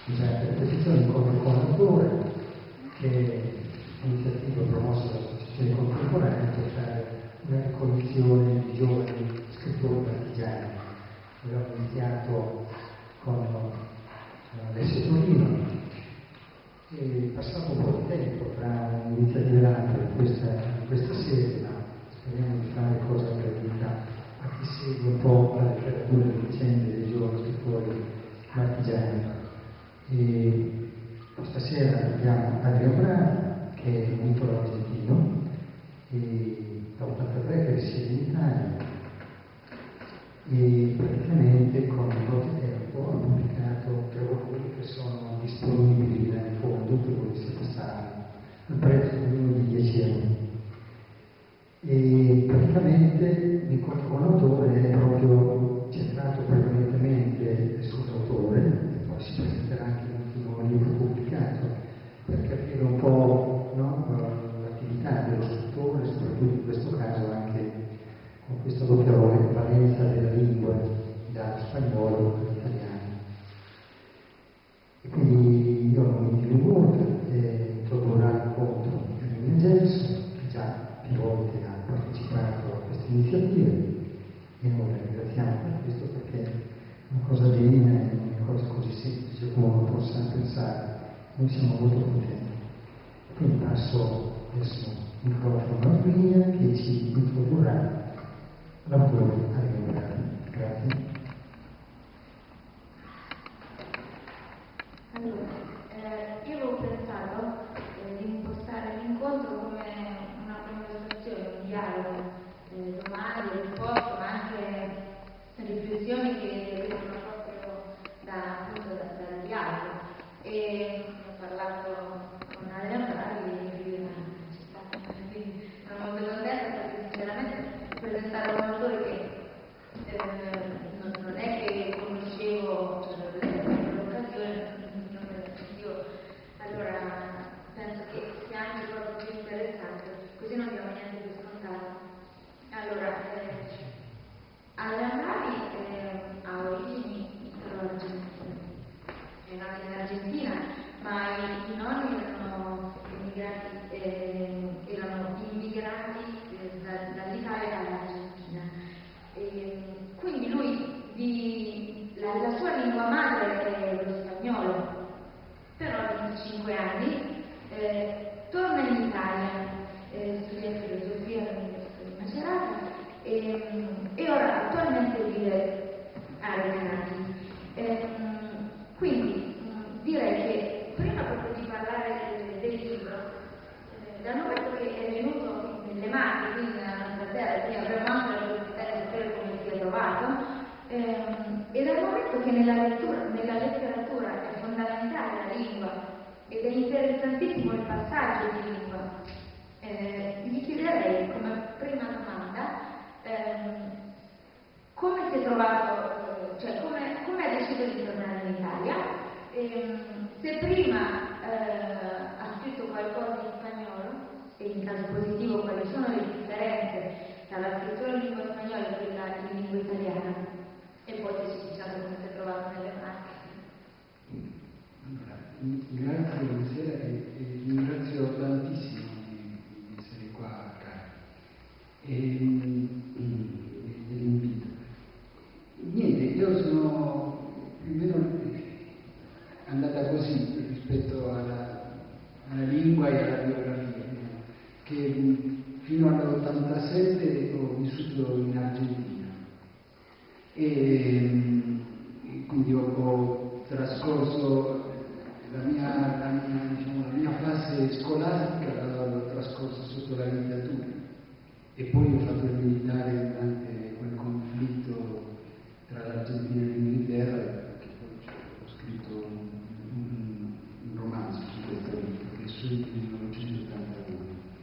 Giuseppe, posizione incontro con l'autore, che è un'iniziativa promossa dall'Associazione Contemporanea per fare una ricognizione di giovani scrittori partigiani. Abbiamo iniziato con Alessio Torino e passato un po' di tempo tra un'iniziativa e l'altra in questa serie, ma speriamo di fare cose per vita a chi segue un po' la letteratura delle vicende dei giovani scrittori partigiani. E questa sera abbiamo Adriano Brani, che è un autore argentino, da 83 che risiede in Italia, e praticamente con poco tempo ha pubblicato 3 volumi che sono disponibili nel fondo, che voi siete stati, al prezzo di uno di 10 euro. E praticamente l'incontro con l'autore è proprio centrato prevalentemente sull'autore, poi si presenterà anche l'ultimo libro pubblicato, per capire un po', no, l'attività dello scrittore, soprattutto in questo caso anche con questa doppia valenza della lingua, da spagnolo all'italiano. E quindi io non mi dilungo, introdurrà l'incontro Giuliano Gelso, che già più volte ha partecipato a queste iniziative, e noi la ringraziamo per questo, perché è una cosa degna, è una cosa così semplice come uno possa pensare. Noi siamo molto contenti. Quindi passo adesso il microfono a Pia, che ci introdurrà l'autore Adriano Brani. Grazie. Allora, io avevo pensato di impostare l'incontro come una conversazione, un dialogo, domande, risposte, ma anche riflessioni che vengono proprio dal dialogo. E ho parlato con Adriano Brani e lui ci sta, quindi sono molto contenta perché sinceramente presentare un autore che non è che conoscevo, allora penso che sia anche proprio più interessante, così non abbiamo niente di scontato. Allora, Adriano Brani ha origini argentine, è nato in Argentina, ma i nonni erano immigrati dall'Italia all'Argentina. Quindi lui, la sua lingua madre è lo spagnolo, però a 25 anni torna in Italia, studia filosofia all'Università di Macerata e ora attualmente vive a Recanati. Quindi direi che prima proprio di parlare del libro, dal momento che è venuto nelle mani, quindi nella nostra terra, quindi avremo anche la possibilità di sapere come si è trovato, e dal momento che nella letteratura è fondamentale la lingua ed è interessantissimo il passaggio di lingua, gli chiederei come prima domanda come si è trovato, cioè come ha deciso di tornare in Italia, se prima ha scritto qualcosa in spagnolo e in caso positivo quali sono le differenze tra la scrittura in lingua spagnola e quella in lingua italiana, e poi se diciamo come si è trovato nelle mani. Allora, grazie, buonasera e ringrazio tantissimo di essere qua, dell'invito. Niente, io sono più o meno andata così rispetto alla lingua e alla biografia, che fino all'87 ho vissuto in Argentina e quindi ho trascorso la mia fase scolastica l'ho trascorsa sotto la dittatura e poi ho fatto il militare durante quel conflitto tra l'Argentina e l'Inghilterra, che poi ho scritto un romanzo su questo libro che è su il 1981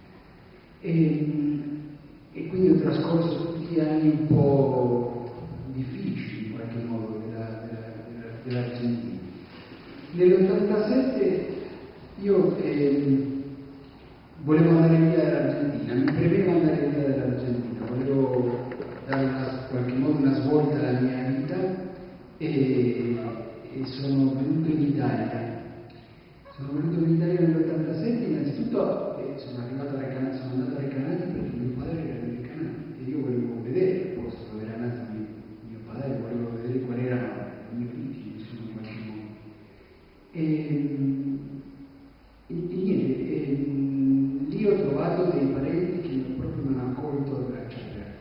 e quindi ho trascorso tutti gli anni un po' difficili in qualche modo dell'Argentina. Nell'87 io volevo andare via dall'Argentina, mi premeva andare via dall'Argentina, volevo dare in qualche modo una svolta alla mia vita e e sono venuto in Italia. Sono venuto in Italia nell'87, innanzitutto sono andato ai Recanati perché mio padre era dei Recanati e io volevo vedere il posto dove era nato mio padre, volevo vedere quali erano le mie origini, insomma, in qualche modo. E niente, lì ho trovato dei parenti che proprio mi hanno accolto a braccia aperte.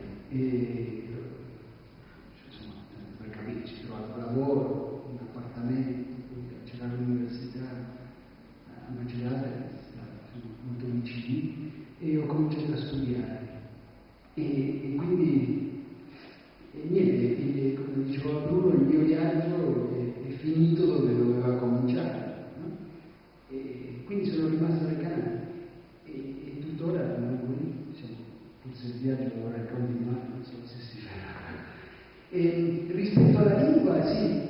Insomma, per capirci, ho trovato lavoro, un appartamento, c'era l'università a Macerata, molto vicini, e ho cominciato a studiare. E quindi, niente, come diceva Bruno, il mio viaggio è finito dove doveva cominciare. No? E quindi sono rimasto alle Canarie e tuttora rimango lì. Insomma, forse il viaggio dovrà continuare, non so se si farà. E rispetto alla lingua, sì.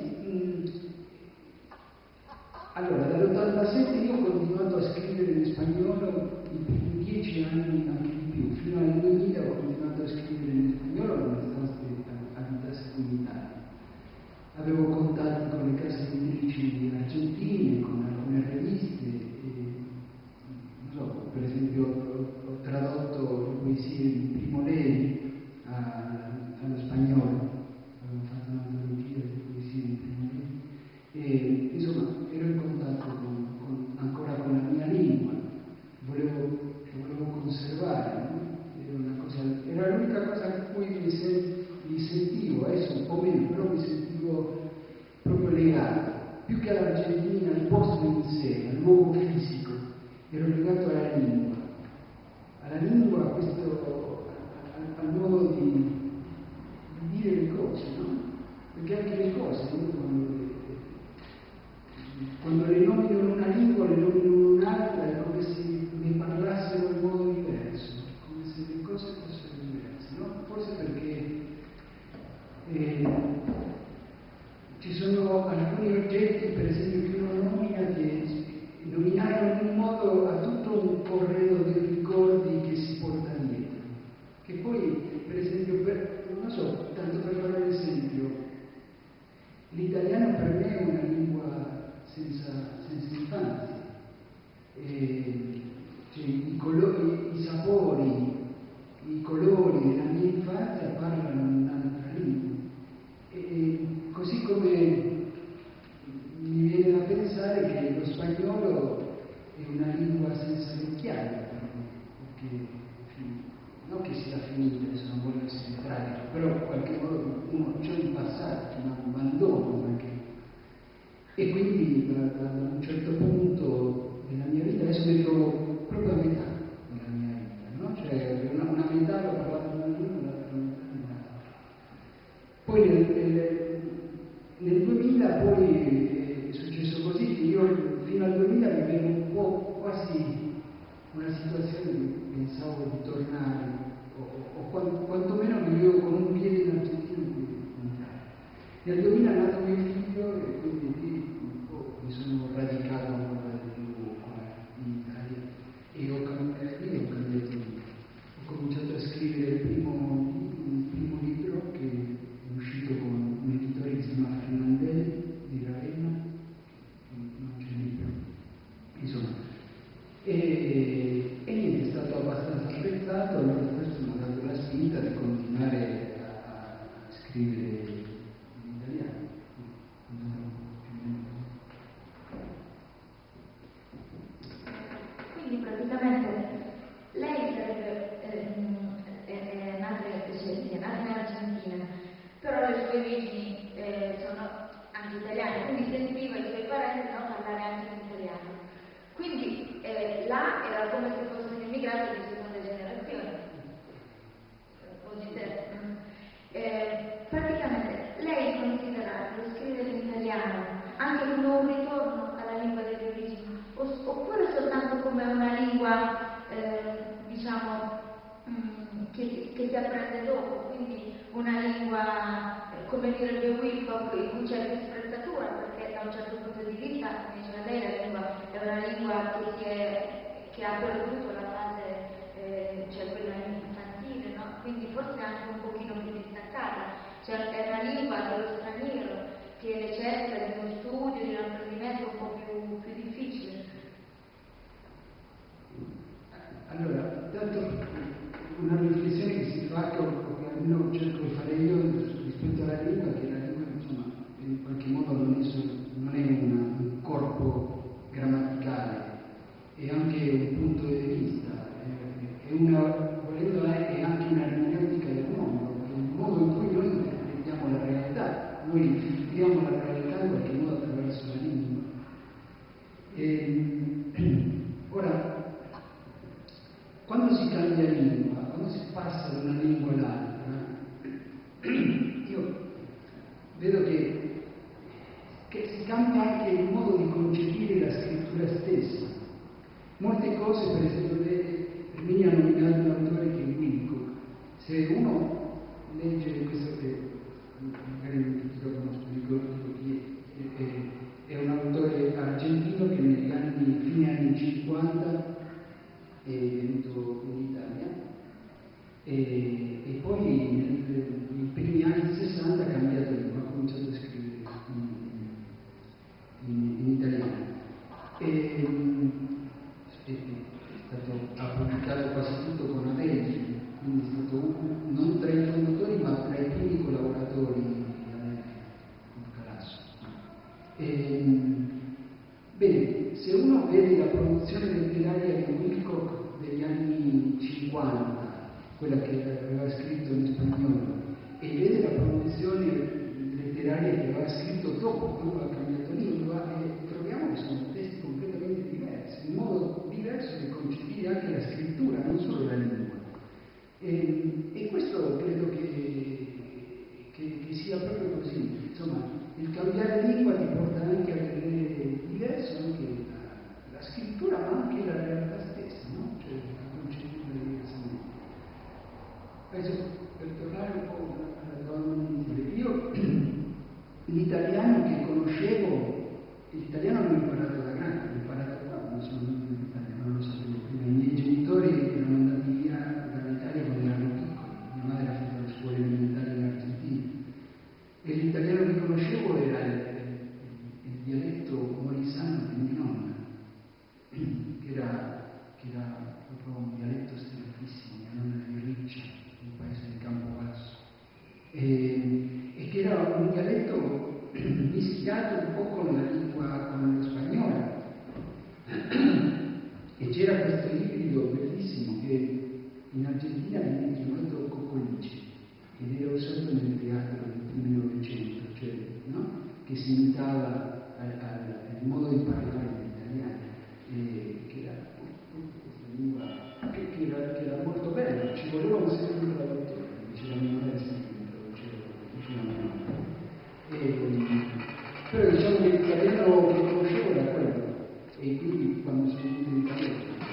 Allora, dall'87 io ho continuato a scrivere in spagnolo i primi 10 anni, anche di più, fino al 2000 ho continuato a scrivere in spagnolo nonostante abitassi comunitaria. Avevo contatti con le case editrici argentine, con alcune riviste, non so, per esempio ho tradotto le poesie di Primo Levi allo spagnolo, avevo fatto un'antologia di poesie di Primo Levi. E insomma ero in contatto ancora con la mia lingua, volevo conservare, no? Era l'unica cosa a cui mi sentivo, adesso un po' meno, però mi sentivo proprio legato, più che all'Argentina, al posto in sé, al luogo fisico, ero legato alla lingua, al modo di dire le cose, no? Perché anche le cose, quando le nomino in una lingua, le nomino in un'altra, è come se ne parlassero in modo diverso, come se le cose fossero diverse, no? Forse perché ci sono alcuni oggetti, per esempio, che uno nomina, che nominare in un modo a tutto un corredo di ricordi che si porta dietro. Che poi, per esempio, non so, tanto per fare un esempio, l'italiano per me è una lingua senza infanzia. Cioè, i sapori, i colori della mia infanzia parlano un'altra lingua. E così come mi viene da pensare che lo spagnolo è una lingua senza vecchiaia per me, perché non che sia finita, adesso non voglio essere tragico, però in qualche modo c'è un passaggio, un abbandono anche. E quindi da un certo punto della mia vita, adesso mi trovo proprio a metà della mia vita, no? Cioè una metà l'ho parlato una lingua, l'altra metà nell'altra. Poi nel 2000 poi è successo così che io fino al 2000 vivevo un po' quasi una situazione che pensavo di tornare, o quantomeno vivevo con un piede in Argentina e un piede in Italia. Nel 2000 è nato mio figlio e quindi lì mi sono radicato ancora di più qua in Italia e lì ho cambiato vita. Ho cominciato a scrivere il primo libro che è uscito con un editore che si chiama Fernandelli di Ravenna, non c'è libro, insomma. E niente, è stato abbastanza apprezzato, allora questo mi ha dato la spinta di continuare a scrivere in italiano. Quindi praticamente lei sarebbe nata in Argentina, però le sue origini sono anche italiane, quindi sentiva i suoi parenti parlare anche in italiano. Quindi là era come se fosse un immigrato di seconda generazione, o di terza. Praticamente lei considera lo scrivere in italiano anche come un ritorno alla lingua delle origini, oppure soltanto come una lingua, diciamo, che si apprende dopo, quindi una lingua, come direbbe Wilcock, in cui c'è più sprezzatura, perché da un certo punto di vista, come diceva lei, la lingua è una lingua che ha perduto la fase, cioè quella infantile, no? Quindi forse anche un pochino più distaccata, cioè è una lingua dello straniero, che necessita di uno studio, di un apprendimento un po' più difficile? Allora, tanto una riflessione che si fa, che almeno cerco di fare io rispetto alla lingua, che la lingua insomma in qualche modo non è un corpo grammaticale, è anche un punto di vista, volendo è anche una ermeneutica del mondo, il modo in cui noi interpretiamo la realtà, noi filtriamo la realtà in qualche modo attraverso la lingua. Ora, quando si cambia lingua, quando si passa da una lingua all'altra, io vedo che si cambia anche il modo di concepire la scrittura stessa. Molte cose, per esempio, Ermini ha nominato un autore che è Winnicott. Se uno legge questo, che magari non tutti lo conoscono, dico chi è un autore argentino che negli fine anni 50 è venuto in Italia e poi nei primi anni 60 ha cambiato lingua, ha cominciato a scrivere in italiano. Ha pubblicato quasi tutto con Adelchi, quindi è stato non tra i fondatori ma tra i primi collaboratori di Calasso. Bene, se uno vede la produzione letteraria di Wilcock degli anni 50, quella che aveva scritto in spagnolo, e vede la produzione letteraria che aveva scritto dopo ha cambiato lingua, troviamo che sono testi completamente diversi, un modo diverso di concepire anche la scrittura, non solo la lingua. E questo credo che sia proprio così. Insomma, il cambiare lingua ti porta anche a vedere diverso anche la scrittura, ma anche la realtà stessa, no? Cioè a concepirla diversamente. Adesso, per tornare un po' alla domanda iniziale, io l'italiano che conoscevo, l'italiano l'ho imparato da grande, l'ho imparato quando sono venuto in Italia, non lo sapevo prima. I miei genitori erano andati via dall'Italia quando erano piccoli, mia madre ha fatto le scuole elementari in Argentina e l'italiano che conoscevo era il dialetto molisano di mia nonna, che era proprio un dialetto stilosissimo, mia nonna è di Riccia, un paese di Campobasso, e che era un dialetto mischiato un po' con la lingua, con lo spagnolo. E c'era questo ibrido bellissimo che in Argentina viene chiamato coccolice ed era usato nel teatro del primo Novecento, cioè, no? Che si imitava al modo di parlare degli italiani, che era questa lingua che era molto bella, ci voleva un secondo traduttore, diceva mia madre sempre che però diciamo che l'italiano che conoscevo era quello, e quindi quando sono venuto in Italia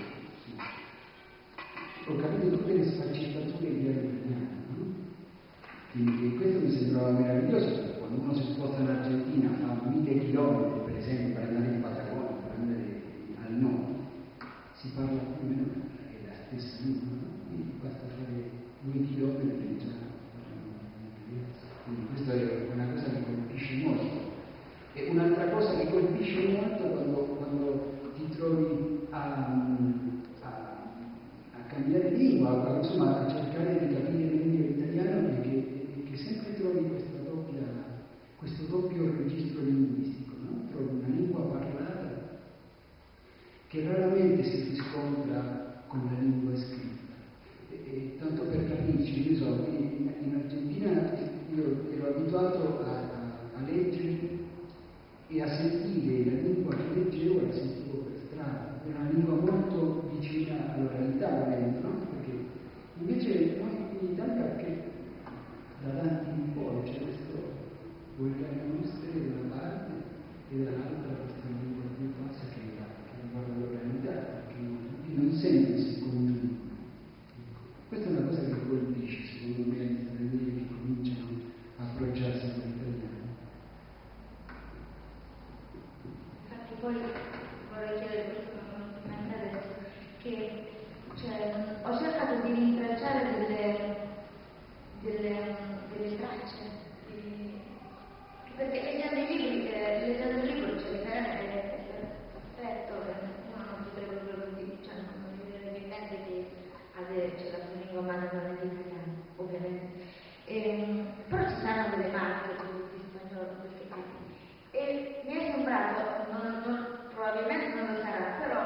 ho capito tutte le sfaccettature di italiano, no? Quindi questo mi sembrava meraviglioso, perché quando uno si sposta in Argentina fa 1000 chilometri, per esempio, per andare in Patagonia, per andare al nord, si parla più o meno la stessa lingua, no? Quindi basta fare 2 chilometri e già parlano diverso. Quindi questa è una cosa che colpisce molto. E un'altra cosa che colpisce molto quando ti trovi a cambiare lingua, insomma a cercare di capire meglio l'italiano, è che sempre trovi questo doppio registro linguistico, no? Trovi una lingua parlata che raramente si riscontra con la lingua scritta. E tanto per capirci, io so, in Argentina io ero abituato a leggere e a sentire la lingua che leggevo, la sentivo per strada, era una lingua molto vicina all'oralità, volendo, no? Perché invece noi in Italia, che da tanti in poi c'è questo volgare nostre da una parte e dall'altra questa lingua più bassa che riguarda l'oralità, perché non sempre si congiungono. Questa è una cosa che colpisce, secondo me, le stranieri che cominciano a approcciarsi con l'italiano. Infatti poi vorrei chiedere questo non adesso, che ho cercato di rintracciare delle tracce che perché leggendo il libro c'è l'aspetto, uno non potrebbe quello così, cioè non mi viene in mente che c'è la sua lingua madre non è l'italiano, ovviamente. Però ci saranno delle marche di spagnolo in questi casi. E mi è sembrato, probabilmente non lo sarà, però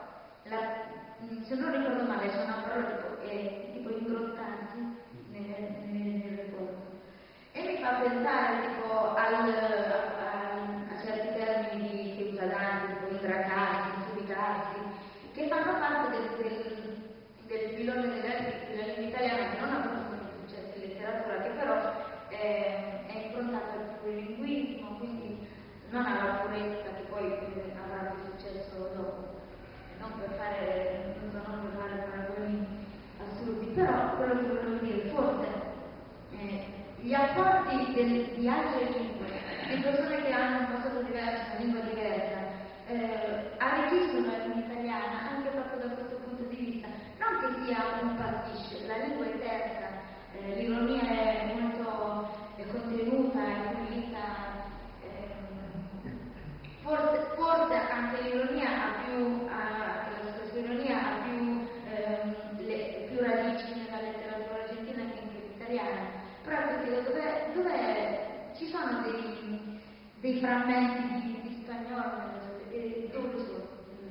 se non ricordo male sono parole tipo ingrossanti nel ricordo. E mi fa pensare tipo a certi termini che usa Dante, tipo ingracarsi, insuricarsi, che fanno parte del filone della lingua italiana che non ha avuto molto successo in letteratura, che però è improntato al plurilinguismo, quindi non ha la purezza che poi avrà più successo dopo. Non per fare paragoni assurdi, però quello che volevo dire, forse gli apporti di altre lingue, di persone che hanno un passato diverso, una lingua diversa, arricchiscono la lingua italiana anche proprio da questo punto di vista. Non che sia un pastiche, la lingua è terza, l'ironia è molto contenuta, è pulita. Forse anche l'ironia la stessa ironia ha più radici nella letteratura argentina che in quella italiana. Però ti chiedo ci sono dei frammenti di spagnolo e dove sono?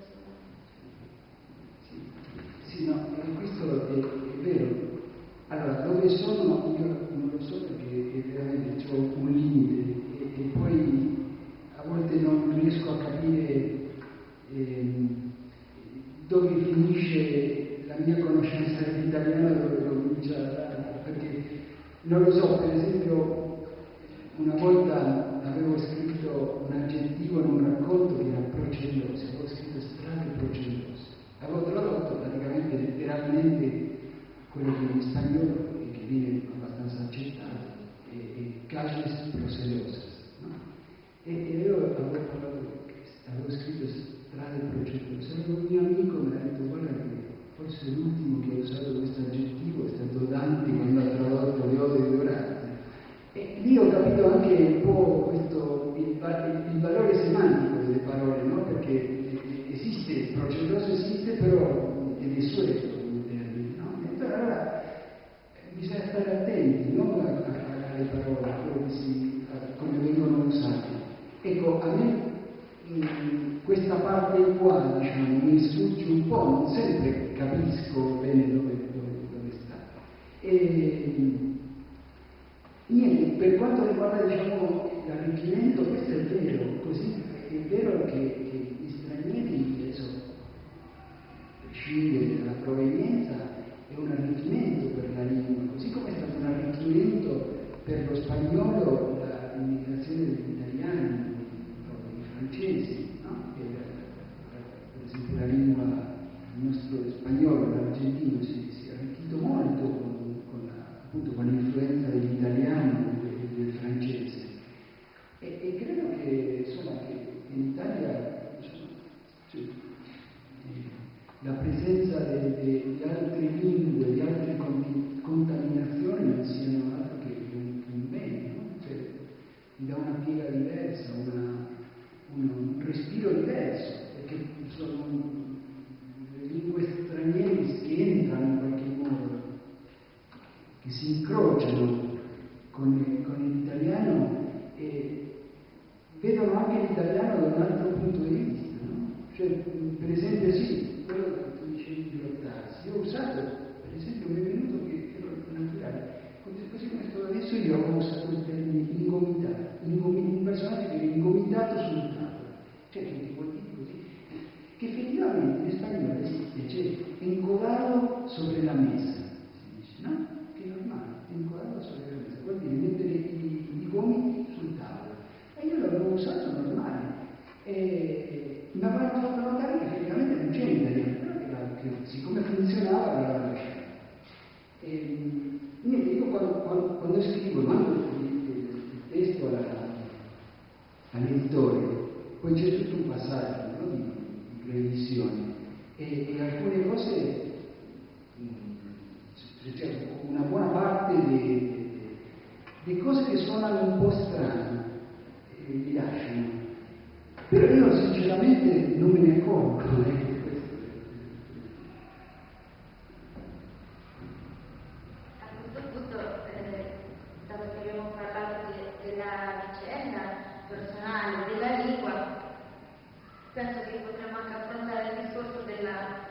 Sì, no, questo è vero. Allora, dove sono io non lo so perché veramente ho un limite e poi a volte non riesco a capire dove finisce la mia conoscenza dell'italiano e dove comincia perché non lo so, per esempio una volta avevo scritto un aggettivo in un racconto che era procelloso, avevo scritto strade procellose, avevo tradotto praticamente letteralmente quello che in spagnolo e che viene abbastanza accettato è calles procellosas, no? E io avevo scritto strade procellose. Allora un mio amico mi ha detto guarda che forse l'ultimo che ha usato questo aggettivo è stato Dante quando ha tradotto le ode di Orazio. E lì ho capito anche un po' il valore semantico delle parole, no? Perché esiste, procelloso esiste, però è desueto il termine, no? E allora bisogna stare attenti, non alle parole, a come vengono usate. Ecco, a me questa parte qua, diciamo, mi sfugge un po', non sempre capisco bene dove sta. Niente, per quanto riguarda, diciamo, l'arricchimento, questo è vero, così è vero che gli stranieri, adesso, a prescindere dalla provenienza, è un arricchimento per la lingua, così come è stato un arricchimento per lo spagnolo l'immigrazione degli italiani, dei francesi, no? Che, per esempio la lingua, il nostro spagnolo, l'argentino si è arricchito molto appunto con l'influenza degli italiani e del francese. E credo che insomma che in Italia cioè, la presenza di altre lingue, di altre contaminazioni non siano altro che un bene, no? Cioè, gli dà una piega diversa, un respiro diverso, perché sono le lingue straniere che entrano in qualche modo, che si incrociano con l'italiano e vedono anche l'italiano da un altro punto di vista, no? Cioè, per esempio, sì, quello che tu dicevi di lottarsi, io ho usato, per esempio, mi è venuto che ero naturale, così come sto adesso io ho usato il termine ingomitato, un personaggio che è ingomitato sul tavolo, cioè che vuol dire così, che effettivamente in spagnolo esiste, cioè encodato sobre la mesa, si dice, no? Che è normale, encodato sobre la mesa, vuol dire mettere i gomiti sul tavolo. E io l'avevo usato normale, mi avevano fatto notare che effettivamente non c'è in italiano, però che siccome funzionava l'aveva lasciato. Niente, io quando scrivo, mando il testo all'editore, poi c'è tutto un passaggio, no, di revisione e alcune cose, cioè una buona parte di cose che suonano un po' strane, Però io sinceramente non me ne accorgo. A questo punto, dato che abbiamo parlato della vicenda personale della lingua, penso che potremmo anche affrontare il discorso del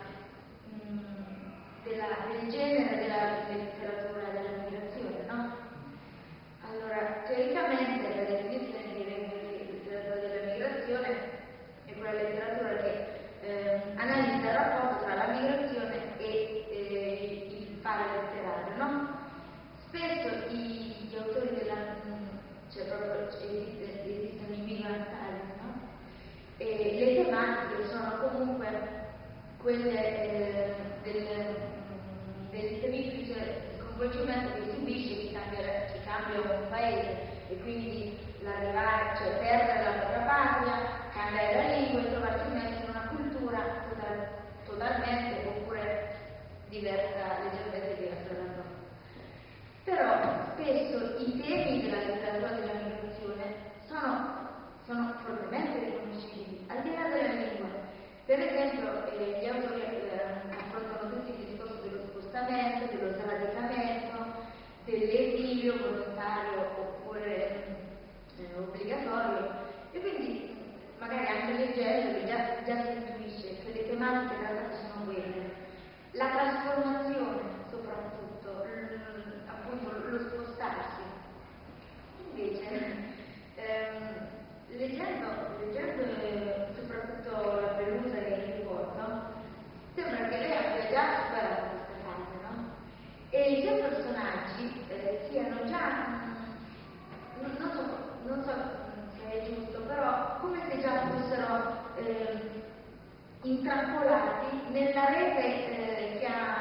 genere della letteratura della migrazione, no? Allora, teoricamente la definizione di letteratura della migrazione è quella letteratura che analizza il rapporto tra la migrazione e il fare letterario, no? Spesso gli autori cioè proprio esistono i migrantali, no? E le tematiche sono comunque quelle del semplice sconvolgimento che subisce chi cambia un paese e quindi l'arrivare, cioè perdere la propria patria, cambiare la lingua e trovarsi immersi in una cultura totalmente oppure diversa, leggermente diversa dalla propria. Però spesso i temi della letteratura della migrazione sono fortemente riconoscibili, al di là della lingua. Per esempio, gli autori affrontano tutti il discorso dello spostamento, dello sradicamento, dell'esilio volontario oppure obbligatorio, e quindi magari anche leggendoli già si intuisce che le tematiche in realtà sono quelle. La trasformazione, soprattutto, appunto lo spostarsi. Invece, leggendo soprattutto la Pelusa che è in ricordo, sembra che lei abbia già superato questa fase, no? E i suoi personaggi siano già, non so se è giusto, però come se già fossero intrappolati nella rete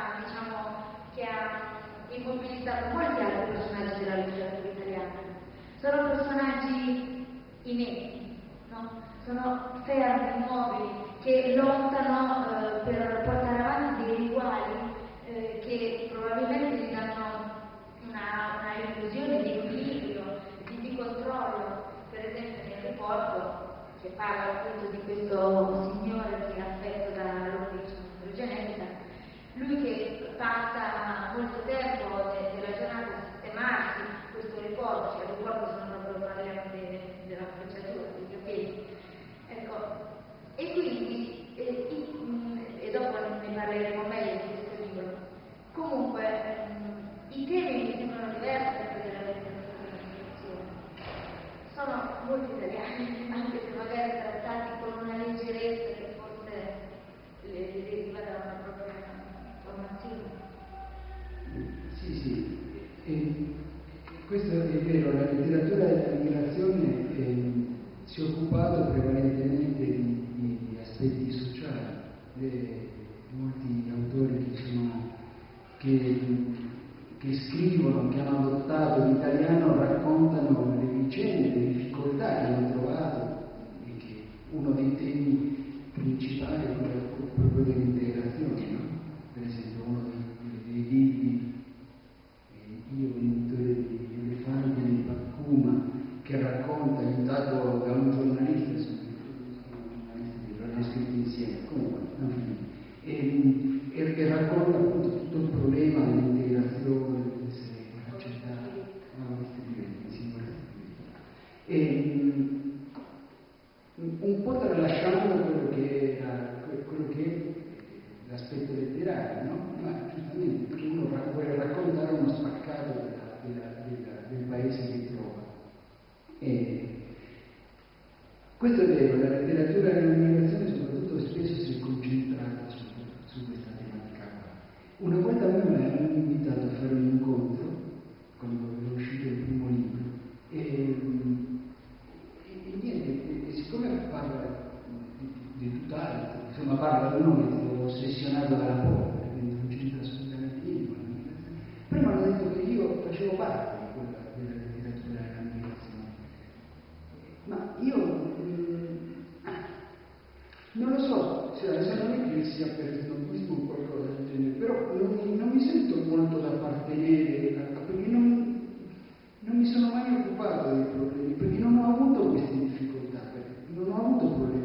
che ha immobilizzato molti altri personaggi della letteratura italiana. Sono personaggi inetti, no? Sono fermi, immobili, che lottano per portare avanti dei rituali che probabilmente gli danno una illusione di equilibrio, di controllo. Per esempio nel riporto, che parla appunto di questo signore che è affetto da l'opicegenetica, lui che passa molto tempo della giornata a sistemarsi questo riporto, cioè il riporto sono proprio parliamo della frecciatura, dei capelli. Ecco, e quindi, e dopo ne parleremo meglio di questo libro, comunque i temi mi sembrano diversi da quelli della letteratura della migrazione. Sono molto italiani, anche se magari trattati con una leggerezza che forse le deriva da una propria formazione. Sì, questo è vero, la letteratura della migrazione si è occupato prevalentemente di aspetti sociali. Molti autori che scrivono, che hanno adottato l'italiano, raccontano le vicende, le difficoltà che hanno trovato, e che uno dei temi principali è quello proprio dell'integrazione, no? Per esempio uno dei libri, Io venditore di elefanti di Pacuma, che racconta, aiutato da un giornalista, l'hanno scritto insieme, comunque, e racconta appunto tutto il problema dell'integrazione, dell'essere accettati, un po' tralasciando quello che è l'aspetto letterario, no? Ma giustamente perché uno vuole raccontare uno spaccato del paese che trova. Questo è vero, la letteratura dell'immigrazione soprattutto spesso si è concentrata su questa tematica qua. Una volta a me mi hanno invitato a fare un incontro quando era uscito il primo libro e niente, e siccome parla di tutt'altro, insomma parla di uno che è ossessionato dalla povera, quindi non c'entra assolutamente niente con l'immigrazione. Prima hanno detto che io facevo parte di quella della letteratura dell'immigrazione, ma io non lo so, cioè adesso non è che sia per snobismo o qualcosa del genere, però non mi sento molto da appartenere, perché non mi sono mai occupato dei problemi, perché non ho avuto queste difficoltà, non ho avuto problemi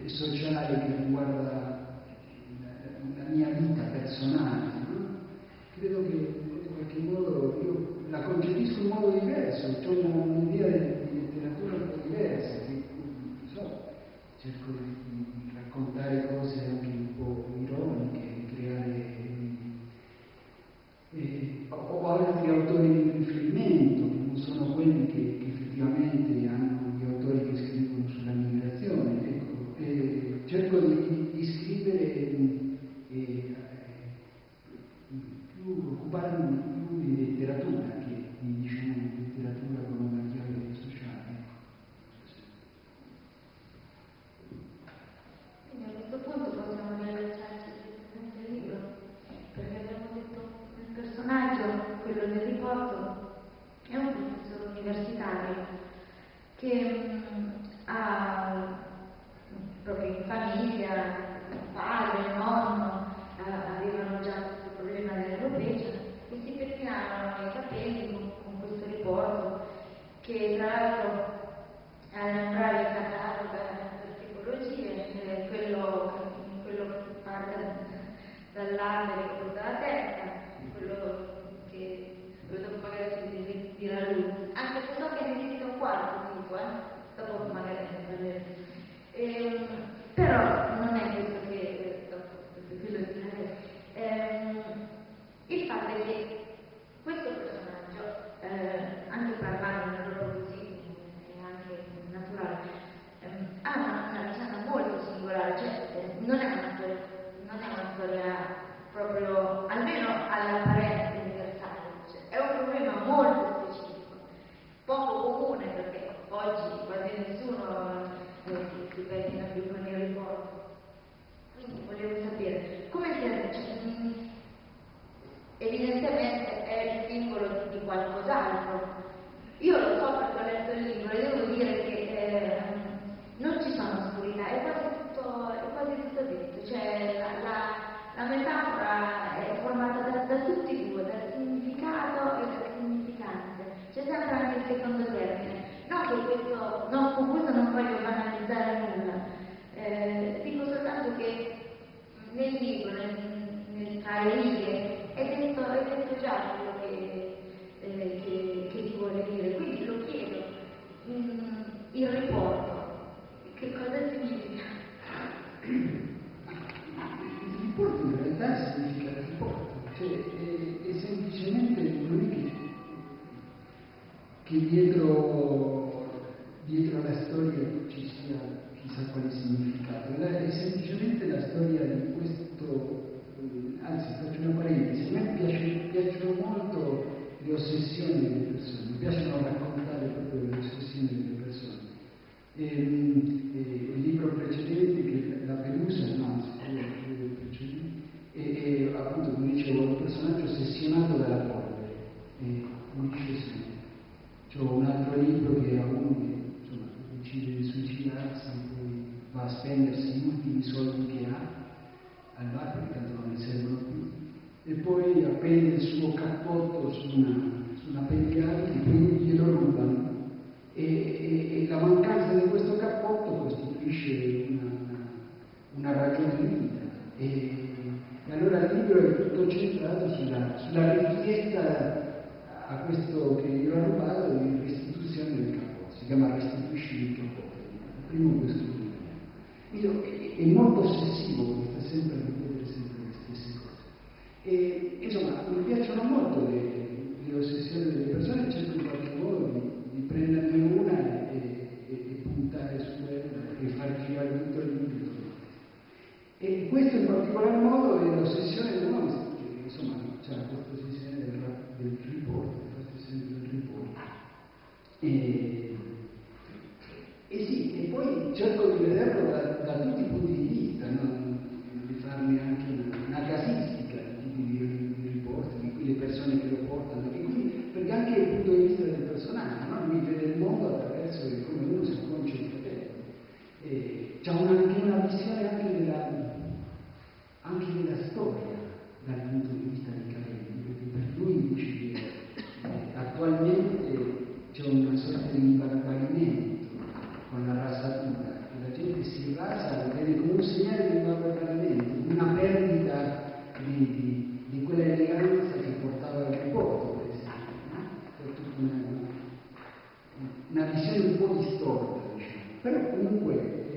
sociale che riguarda la mia vita personale, no? Credo che in qualche modo io la concepisco in modo diverso, ho un'idea di letteratura un po' diversa, che non so, cerco di raccontare cose anche un po' ironiche, di creare o altri autori di riferimento, che non sono quelli che effettivamente hanno gli autori che scrivono sulla migrazione. Ecco, cerco di scrivere occuparmi più di letteratura che di, diciamo, letteratura con una chiave sociale. Quindi a questo punto possiamo riallacciarci direttamente al libro, perché abbiamo detto il personaggio, quello del riporto, è un professore universitario che ha proprio in famiglia, padre, nonno, avevano già questo problema dell'alopecia e si pettinavano i capelli con questo riporto che tra l'altro all'Ambrare cataloga per tipologie, quello che parte dall'albero che porta la testa, quello dopo magari si dirà lui, anche se so che ne esiste un quarto tipo, dopo magari ne parleremo. Però non è questo che quello di il fatto è che questo personaggio, anche parlando nel loro così e anche naturale, ha una vicenda molto singolare, cioè non è una storia proprio, almeno all'apparenza universale, cioè, è un problema molto specifico, poco comune perché oggi quasi nessuno si pettina più con il ricordo. Quindi volevo sapere come si è, evidentemente è il simbolo di qualcos'altro. Io lo so perché ho letto il libro e devo dire che non ci sono oscurità, è quasi tutto detto, cioè la metafora è formata da tutti e due, dal significato e dal significante, c'è sempre anche il secondo termine. Con questo non voglio banalizzare nulla, dico soltanto che nel libro, tra le righe, è detto già quello che si vuole dire, quindi lo chiedo, il riporto, che cosa significa? Il riporto in realtà significa riporto, cioè è semplicemente non è che dietro alla storia ci sia chissà quale significato, è semplicemente la storia di questo, anzi faccio una parentesi, a me piacciono molto le ossessioni delle persone, mi piacciono raccontare proprio le ossessioni delle persone. Il libro precedente, che la Pelusa, no, il precedente, e appunto come dicevo, un personaggio ossessionato dalla polvere, unisce sempre. C'ho un altro libro che è uno che insomma decide di suicidarsi, poi va a spendersi gli ultimi soldi che ha al bar perché tanto non ne servono più, e poi appende il suo cappotto su una pendiale e poi glielo rubano. E la mancanza di questo cappotto costituisce una ragione di vita. E allora il libro è tutto centrato sulla richiesta a questo che io ho rubato di restituzione del cappotto. Si chiama Restituisci il cappotto, il primo questo libro. È molto ossessivo perché sta sempre a ripetere sempre le stesse cose. E insomma, mi piacciono molto le ossessioni delle persone e cerco in qualche modo di prenderne una e puntare su quella e far girare tutto il libro. E questo in particolar modo è l'ossessione dell'uomo, che insomma c'è questa ossessione del riporto, infatti sempre del riporto. E sì, e poi cerco di vederlo da tutti i punti di vista, di farne anche una casistica di tipi di riporti, di cui le persone che lo portano, perché anche il punto di vista del personaggio, no? Lui vede il mondo attraverso come uno si concia il capello. C'è anche una visione anche della storia dal punto di vista dei capelli, perché per lui dice che attualmente c'è una sorta di imbarbarimento con la rasatura, che la gente si rasa a vedere segnale di allontanamento, una perdita di quella eleganza che portava al riporto, per esempio, no? Una visione un po' distorta, diciamo, però comunque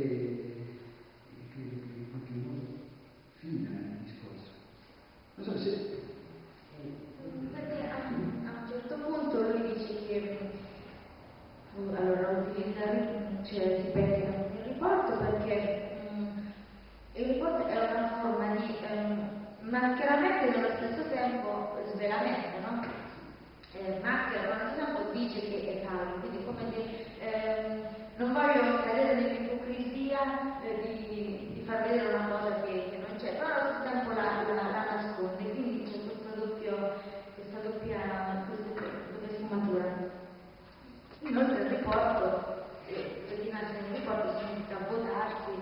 in qualche modo fina il discorso. Non so se... Perché a un certo punto lui dice che allora utilizza, cioè si perde il riporto perché il riporto è una forma di mascheramento e nello stesso tempo svelamento, no? Maschera, ma allo stesso tempo dice che è tale, quindi come dire, non voglio cadere nell'ipocrisia di far vedere una cosa che non c'è, però allo stesso tempo la nasconde, quindi c'è questa doppia sfumatura. Inoltre il riporto, se dinanzi a un riporto significa votarsi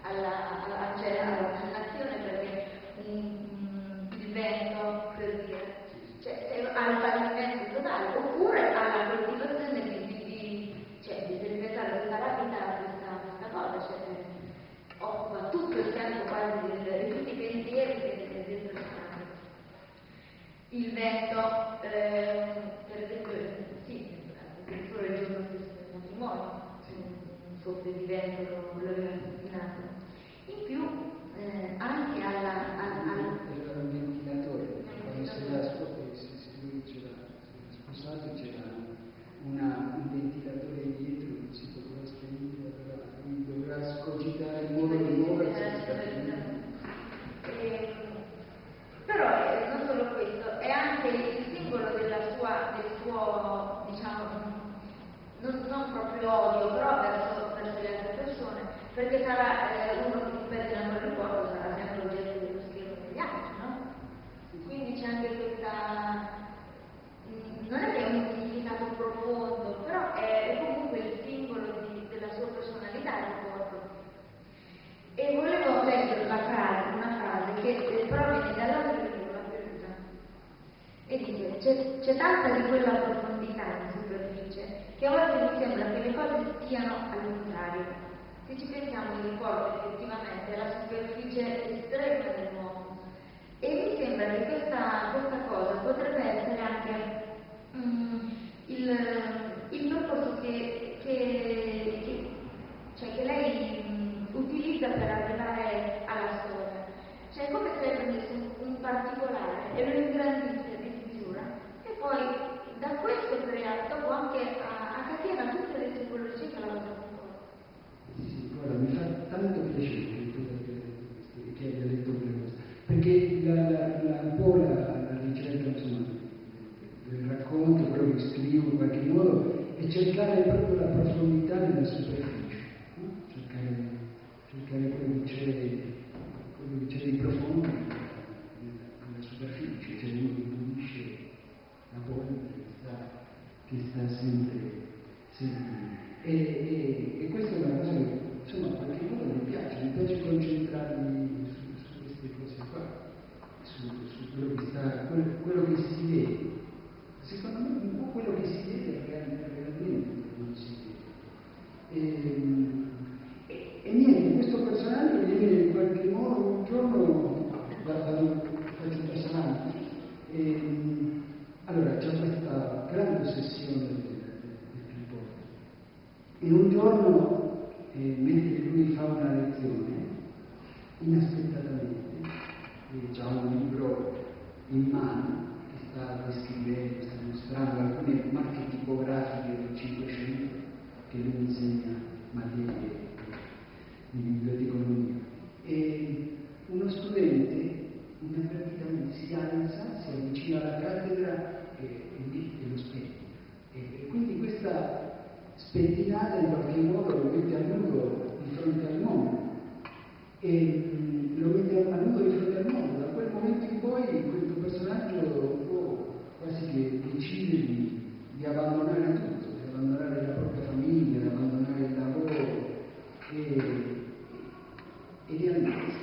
all'azione perché il vento, per dire, cioè al fallimento totale, oppure alla coltivazione di sperimentare tutta la vita questa cosa, cioè occupa tutto il tempo quasi di tutti i pensieri del personaggio. Il vento, per esempio, sì, addirittura il giorno del matrimonio, un soffio di vento lo aveva assassinato. In più, anche Era un ventilatore, quando si era sposato c'era un ventilatore dietro che si poteva spegnere, allora lui doveva scogitare il modo di muoversi. Però non solo questo, è anche il simbolo del suo, diciamo, non proprio odio, però verso le altre persone, perché sarà uno che si perde nel ricordo, sarà sempre oggetto dello scherzo degli altri, no? Quindi c'è anche questa, non è che è un significato profondo, però è comunque il simbolo della sua personalità, il ricordo. E volevo leggere una frase che però viene dall'altro libro, La Perusa, e dice: c'è tanta di quella profondità in superficie che a volte mi sembra che le cose stiano al contrario. Se ci pensiamo, il ricordo effettivamente è la superficie estrema dell'uomo, e mi sembra che questa cosa potrebbe essere anche il percorso che lei utilizza per arrivare alla storia. Cioè, come se lei prendesse un particolare e lo ingrandisse di misura, e poi da questo crea, dopo anche a catena tutte le simbologie che la cosa comporta. Sì, guarda, mi fa tanto piacere che abbia detto quelle cose, perché un po' la ricerca, insomma, del racconto, quello che scrivo in qualche modo, è cercare proprio la profondità nella superficie, no? cercare quello che c'è di profondo nella superficie, c'è uno che pulisce la polvere che sta sempre lì. E questa è una cosa che, insomma, in qualche modo mi piace concentrarmi su queste cose qua, su quello che si vede. Secondo me un po' quello che si vede realmente non si vede. E niente, questo personaggio viene in qualche modo un giorno, faccio un passo avanti, allora c'è questa grande ossessione del riporto. E un giorno, mentre lui fa una lezione, inaspettatamente, ha un libro in mano che sta descrivendo, sta mostrando alcune marche tipografiche del Cinquecento che lui insegna materie di biblioteconomia. E uno studente inavvertitamente si alza, si avvicina alla cattedra e lo spegne. E quindi questa spettinata in qualche modo lo mette a nudo di fronte al mondo. E lo mette a nudo di fronte al mondo. Da quel momento in poi questo personaggio un po' quasi che decide di abbandonare tutto, di abbandonare la propria famiglia, di abbandonare il lavoro e di andarsi.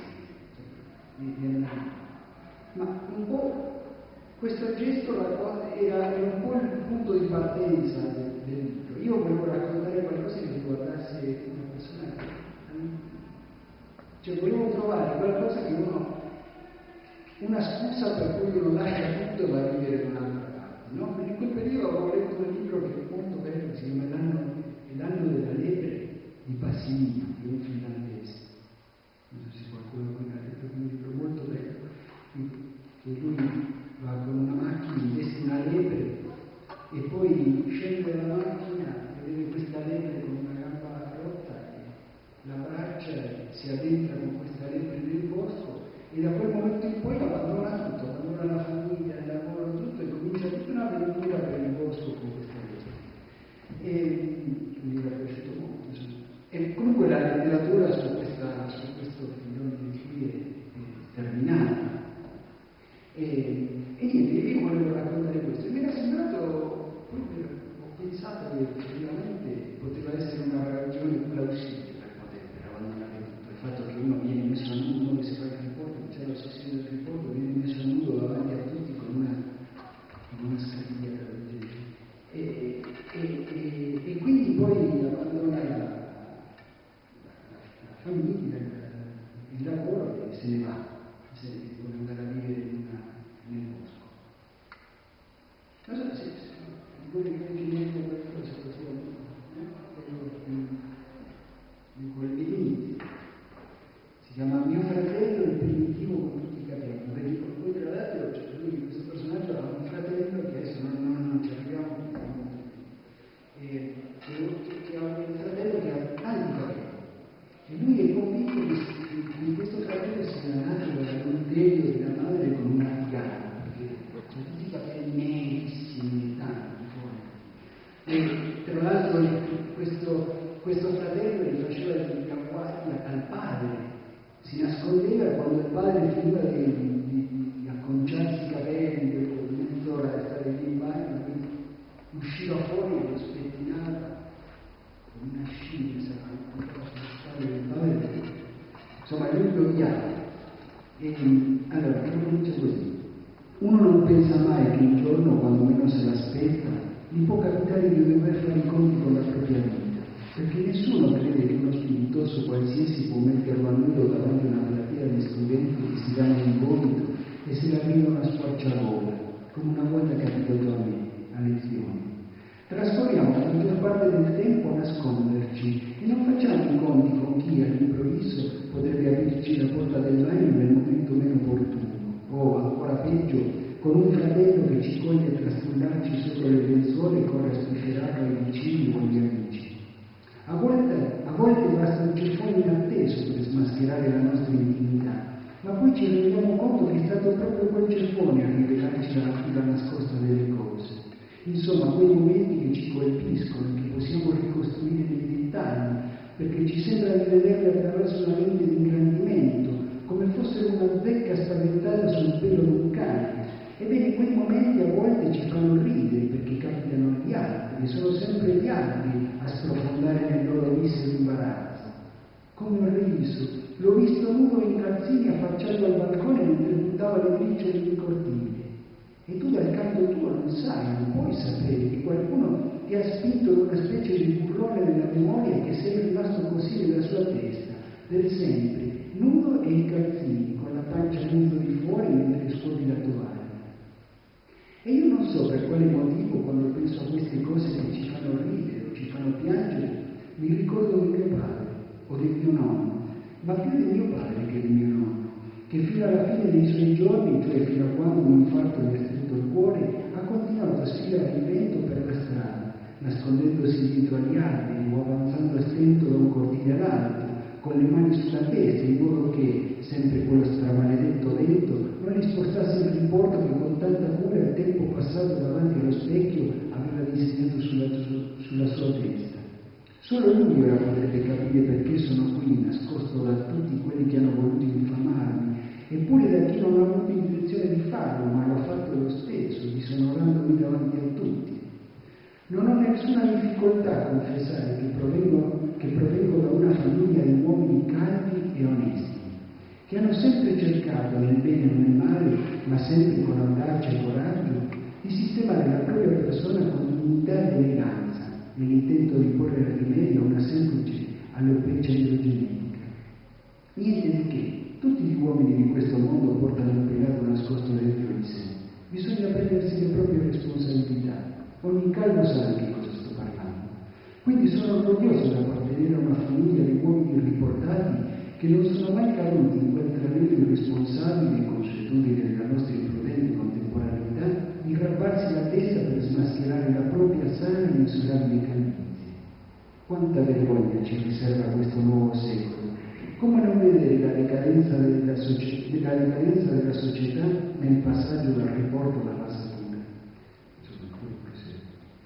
Ma un po' questo gesto era un po' il punto di partenza del libro. Io volevo raccontare qualcosa che riguardasse una persona Cioè volevo trovare qualcosa che una scusa per cui uno lascia tutto e va a vivere da un'altra parte, no? Perché in quel periodo avevo letto un libro che è molto bello, si chiama L'anno della lepre di Pasolini, che è un finlandese. Non so se qualcuno qui ha letto un libro molto bello, che lui va con una macchina, investe una lepre e poi scende dalla macchina e vede questa lepre con una gamba rotta e la braccia si addentra con questa lepre nel bosco e da quel momento in poi abbandona tutto, abbandona la famiglia, il lavoro, tutto e comincia tutta un'avventura per il bosco con questa lepre. E mi era piaciuto molto. Insomma. E comunque la letteratura su questo filone qui è terminata. E niente, io volevo raccontare questo. E mi era sembrato, proprio, ho pensato che effettivamente poteva essere una ragione plausibile per abbandonare tutto. Il fatto che uno viene messo a nudo, uno che si fa il riporto, c'è l'ossessione del riporto, viene messo a nudo davanti a tutti con una scagliera del genere. E quindi poi abbandona la famiglia, il lavoro e se ne va, se vuole andare a vivere nel bosco. Non so se voi immaginate qualcosa di quel limite. Si chiama Mio fratello il primitivo con tutti i capelli. Perché poi tra l'altro questo personaggio ha un fratello che adesso non ci arriviamo che ha un fratello che ha tanti capelli. E lui è convinto che questo fratello sia nato dall'adulterio della madre con una afghana, perché ha tutti i capelli nerissimi, tanti fuori. E tra l'altro questo fratello gli faceva gli agguati al padre, si nascondeva quando il padre finiva di acconciarsi i capelli o mezz'ora di stare lì in bagno, lui usciva fuori e lo spettinava con una scimmia, insomma lui lo odiava. E allora comincia così: uno non pensa mai che un giorno, quando meno se l'aspetta, gli può capitare di dover fare i conti con la propria vita, perché nessuno crede che uno spiritoso qualsiasi può metterlo a nudo davanti a una platea di studenti che si danno in gomito e se la vivono a squarciagola, come una volta capitato a me a lezione. Trascorriamo la maggior parte del tempo a nasconderci e non facciamo i conti con chi all'improvviso potrebbe aprirci la porta del bagno nel momento meno opportuno, o ancora peggio, con un fratello che ci coglie a trastullarci sotto le lenzuola e corre a spifferarlo ai vicini o agli amici. A volte basta un ceffone inatteso per smascherare la nostra intimità, ma poi ci rendiamo conto che è stato proprio quel ceffone a rivelarci la natura nascosta delle cose. Insomma, quei momenti che ci colpiscono, che possiamo ricostruire nei dettagli, perché ci sembra di vederli attraverso una lente di ingrandimento, come fossero una zecca spaventata sul pelo di un cane. Ebbene, quei momenti a volte ci fanno ridere, perché capitano agli altri, e sono sempre gli altri a sprofondare nel loro misero imbarazzo. Come ho riso, l'ho visto nudo in calzini affacciato al balcone mentre buttava le briciole in cortile. E tu dal canto tuo non sai, non puoi sapere che qualcuno ti ha spinto in una specie di burrone della memoria e che sei rimasto così nella sua testa, per sempre, nudo e in calzini, con la pancia nudo di fuori mentre scuoti la tovaglia. E io non so per quale motivo, quando penso a queste cose che ci fanno ridere o ci fanno piangere, mi ricordo di mio padre o di mio nonno, ma più di mio padre che di mio nonno, che fino alla fine dei suoi giorni, cioè fino a quando un infarto gli ha stretto il cuore, ha continuato a sfilare il vento per la strada, nascondendosi dietro agli alberi o avanzando a stento da un cortile all'altro, con le mani sulla testa, in modo che, sempre quello stramaledetto vento, non gli spostasse il riporto che con tanta cura il tempo passato davanti allo specchio aveva disegnato sulla sua testa. Solo lui ora potrebbe capire perché sono qui, nascosto da tutti quelli che hanno voluto infamarmi, eppure da chi non ha avuto intenzione di farlo, ma lo ha fatto lo stesso, disonorandomi davanti a tutti. Non ho nessuna difficoltà a confessare che provengo da una famiglia di uomini caldi e onesti, che hanno sempre cercato, nel bene e nel male, ma sempre con audacia e coraggio, di sistemare la propria persona con dignità e eleganza, nell'intento di porre rimedio a una semplice alopecia idrogenetica. Niente di che. Tutti gli uomini di questo mondo portano un peccato nascosto dentro di sé. Bisogna prendersi le proprie responsabilità. Ogni calvo sa di che cosa sto parlando. Quindi sono orgoglioso di appartenere a una famiglia di uomini riportati che non sono mai caduti in quel tranello irresponsabile e consuetudine della nostra imprudente contemporaneità di gravvarsi la testa per smascherare la propria sana e misurabile calvizie. Quanta vergogna ci riserva questo nuovo secolo! Come non vedere la decadenza della società nel passaggio dal riporto alla rasatura? Insomma, quello che serve.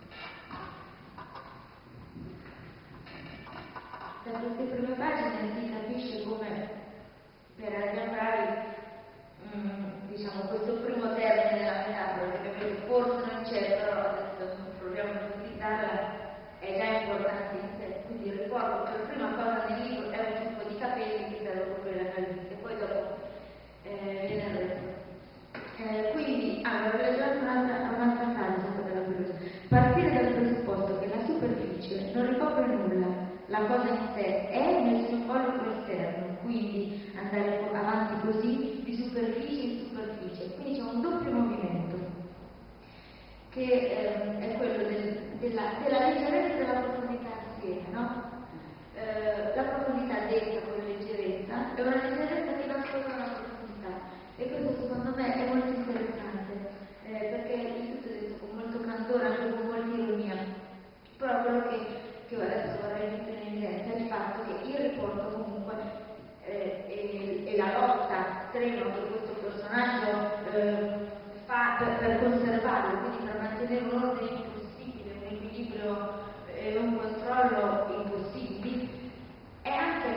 Da queste prime pagine si capisce come per Al-Gabrai, diciamo, questo primo termine della metafora, che forse non c'è, però adesso proviamo a utilizzarla, è già importante in sé. Quindi ricordo che la prima cosa nel libro è un tipo di capelli che serve proprio la calvizie, poi dopo viene il resto. Quindi, allora, voglio già un'altra frase della curiosa. Partire dal presupposto che la superficie non ricopre nulla, la cosa in sé è nel suo collo esterno, quindi andare avanti così di superficie in superficie. Quindi c'è un doppio movimento, che è quello della leggerezza e della profondità assieme, no? La profondità detta con leggerezza è una leggerezza che nasconde una profondità, e questo secondo me è molto interessante, perché il tutto è detto con molto candore, anche con molta ironia, però quello che adesso vorrei mettere in evidenza è il fatto che il riporto comunque e la lotta estrema che questo personaggio fa per conservarlo, quindi per mantenere un ordine impossibile, un equilibrio e un controllo impossibili, è anche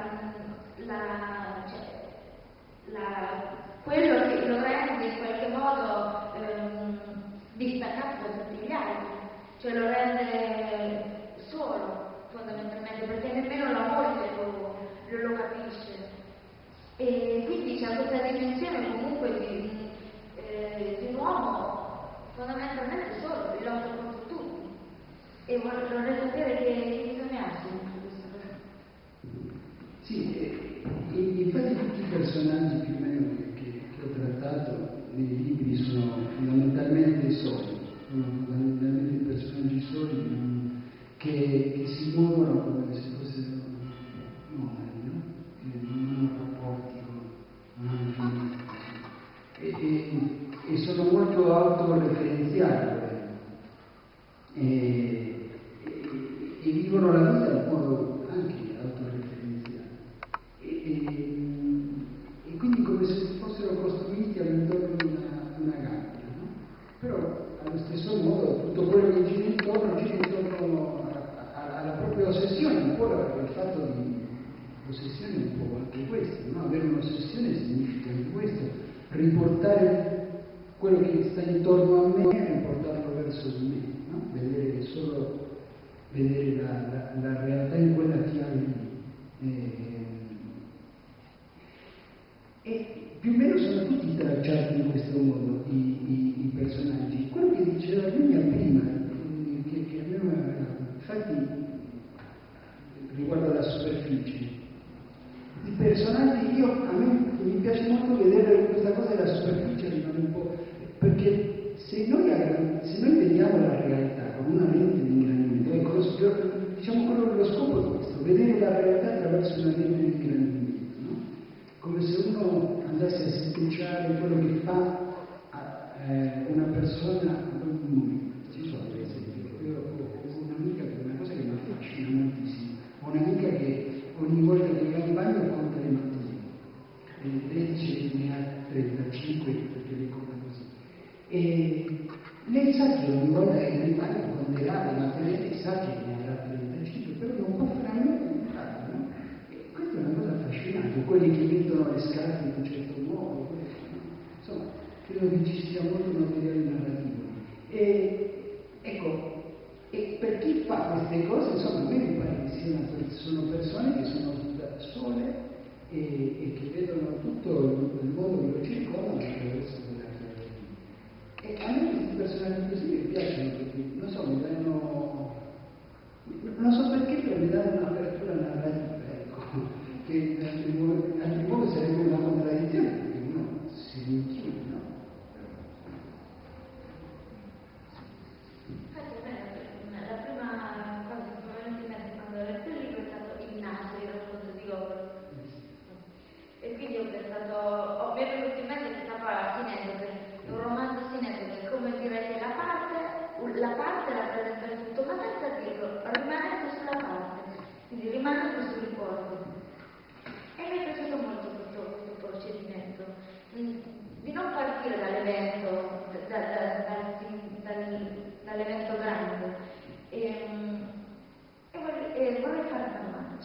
quello che lo rende in qualche modo distaccato da tutti gli altri, cioè lo rende solo fondamentalmente, perché nemmeno la moglie lo capisce, e quindi c'è questa dimensione comunque di un uomo fondamentalmente solo, che lotta contro tutti, e vorrei sapere che bisogna essere in questa cosa. Sì, infatti tutti i personaggi più o meno che ho trattato nei libri sono fondamentalmente soli, sono fondamentalmente personaggi soli che si muovono come se fossero nomadi, no? Che non hanno rapporti, non hanno fini, e sono molto autoreferenziali e vivono la vita in modo anche autoreferenziale e quindi come se fossero costruiti all'intorno di una gabbia, no? Però allo stesso modo tutto quello che gira intorno alla propria ossessione, un po' il fatto di l'ossessione è un po' anche questo, no? Avere un'ossessione significa anche questo, riportare quello che sta intorno a me e riportarlo verso di me, no? Vedere la realtà in quella chiave lì. E più o meno sono tutti tracciati in questo modo i personaggi. Quello che diceva Vigna prima, che a me infatti riguarda la superficie, i personaggi, a me mi piace molto vedere questa cosa della superficie rimane un po', perché se noi vediamo la realtà con una lente di ingrandimento, diciamo quello che lo scopo è questo, vedere la realtà attraverso una lente di ingrandimento, no? Come se uno andasse a spicciare quello che fa una persona, ci sono dei esempi, io ho un'amica che è una cosa che mi affascina moltissimo, ho un'amica che ogni volta che va in bagno conta le mattine, lei dice che ne ha 35 perché le conta così, e lei sa che ogni volta che va in bagno conterà le mattine, sa che ne avrà 35, però non può fare nulla di farlo, no? E questa è una cosa affascinante, quelli che mettono le scarpe in un certo modo, insomma, credo che ci sia molto materiale narrativo. Ecco, e per chi fa queste cose, insomma, a me mi pare che sono persone che sono da sole e che vedono tutto il mondo che lo circonda attraverso quella chiave. E a me questi personaggi così mi piacciono perché, non so, mi danno, non so perché, però mi danno un'apertura narrativa, ecco, che quindi ho pensato, mi è venuto in mente questa parola sineddoche, è un romanzo sineddoche, come direte la parte rappresenta il tutto, ma senza dirlo, rimanendo sulla parte, quindi rimanendo sul ricordo. E mi è piaciuto molto questo procedimento, di non partire dall'evento, dall'evento grande. E vorrei fare una domanda,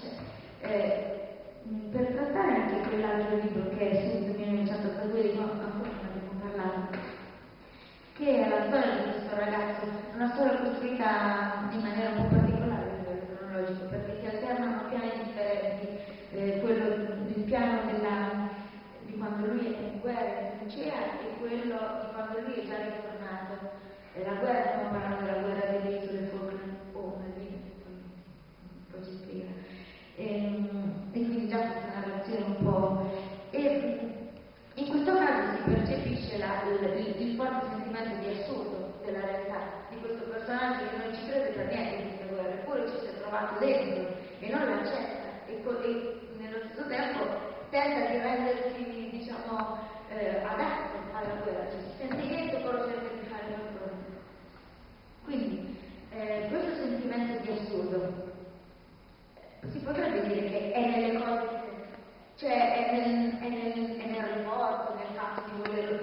per trattare anche quell'altro libro che è Subito 1982, di cui ancora non abbiamo parlato, che è la storia di questo ragazzo, una storia costruita in maniera un po' particolare a livello cronologico, perché si alternano piani differenti, il piano di quando lui è in guerra in Trincea e quello di quando lui è già ritornato. La guerra, stiamo parlando della guerra delle isole Falkland o Malvine, poi ci spiega. E quindi già questa narrazione un po'. E in questo caso si percepisce il forte sentimento di assurdo della realtà di questo personaggio che non ci crede per niente in questa guerra, eppure ci si è trovato dentro e non l'accetta e nello stesso tempo tenta di rendersi, diciamo, adatto alla guerra, cioè si sente niente però cerca di fare qualcosa. Quindi questo sentimento di assurdo si potrebbe dire che è nelle cose, cioè è nel ricordo, nel fatto di voler,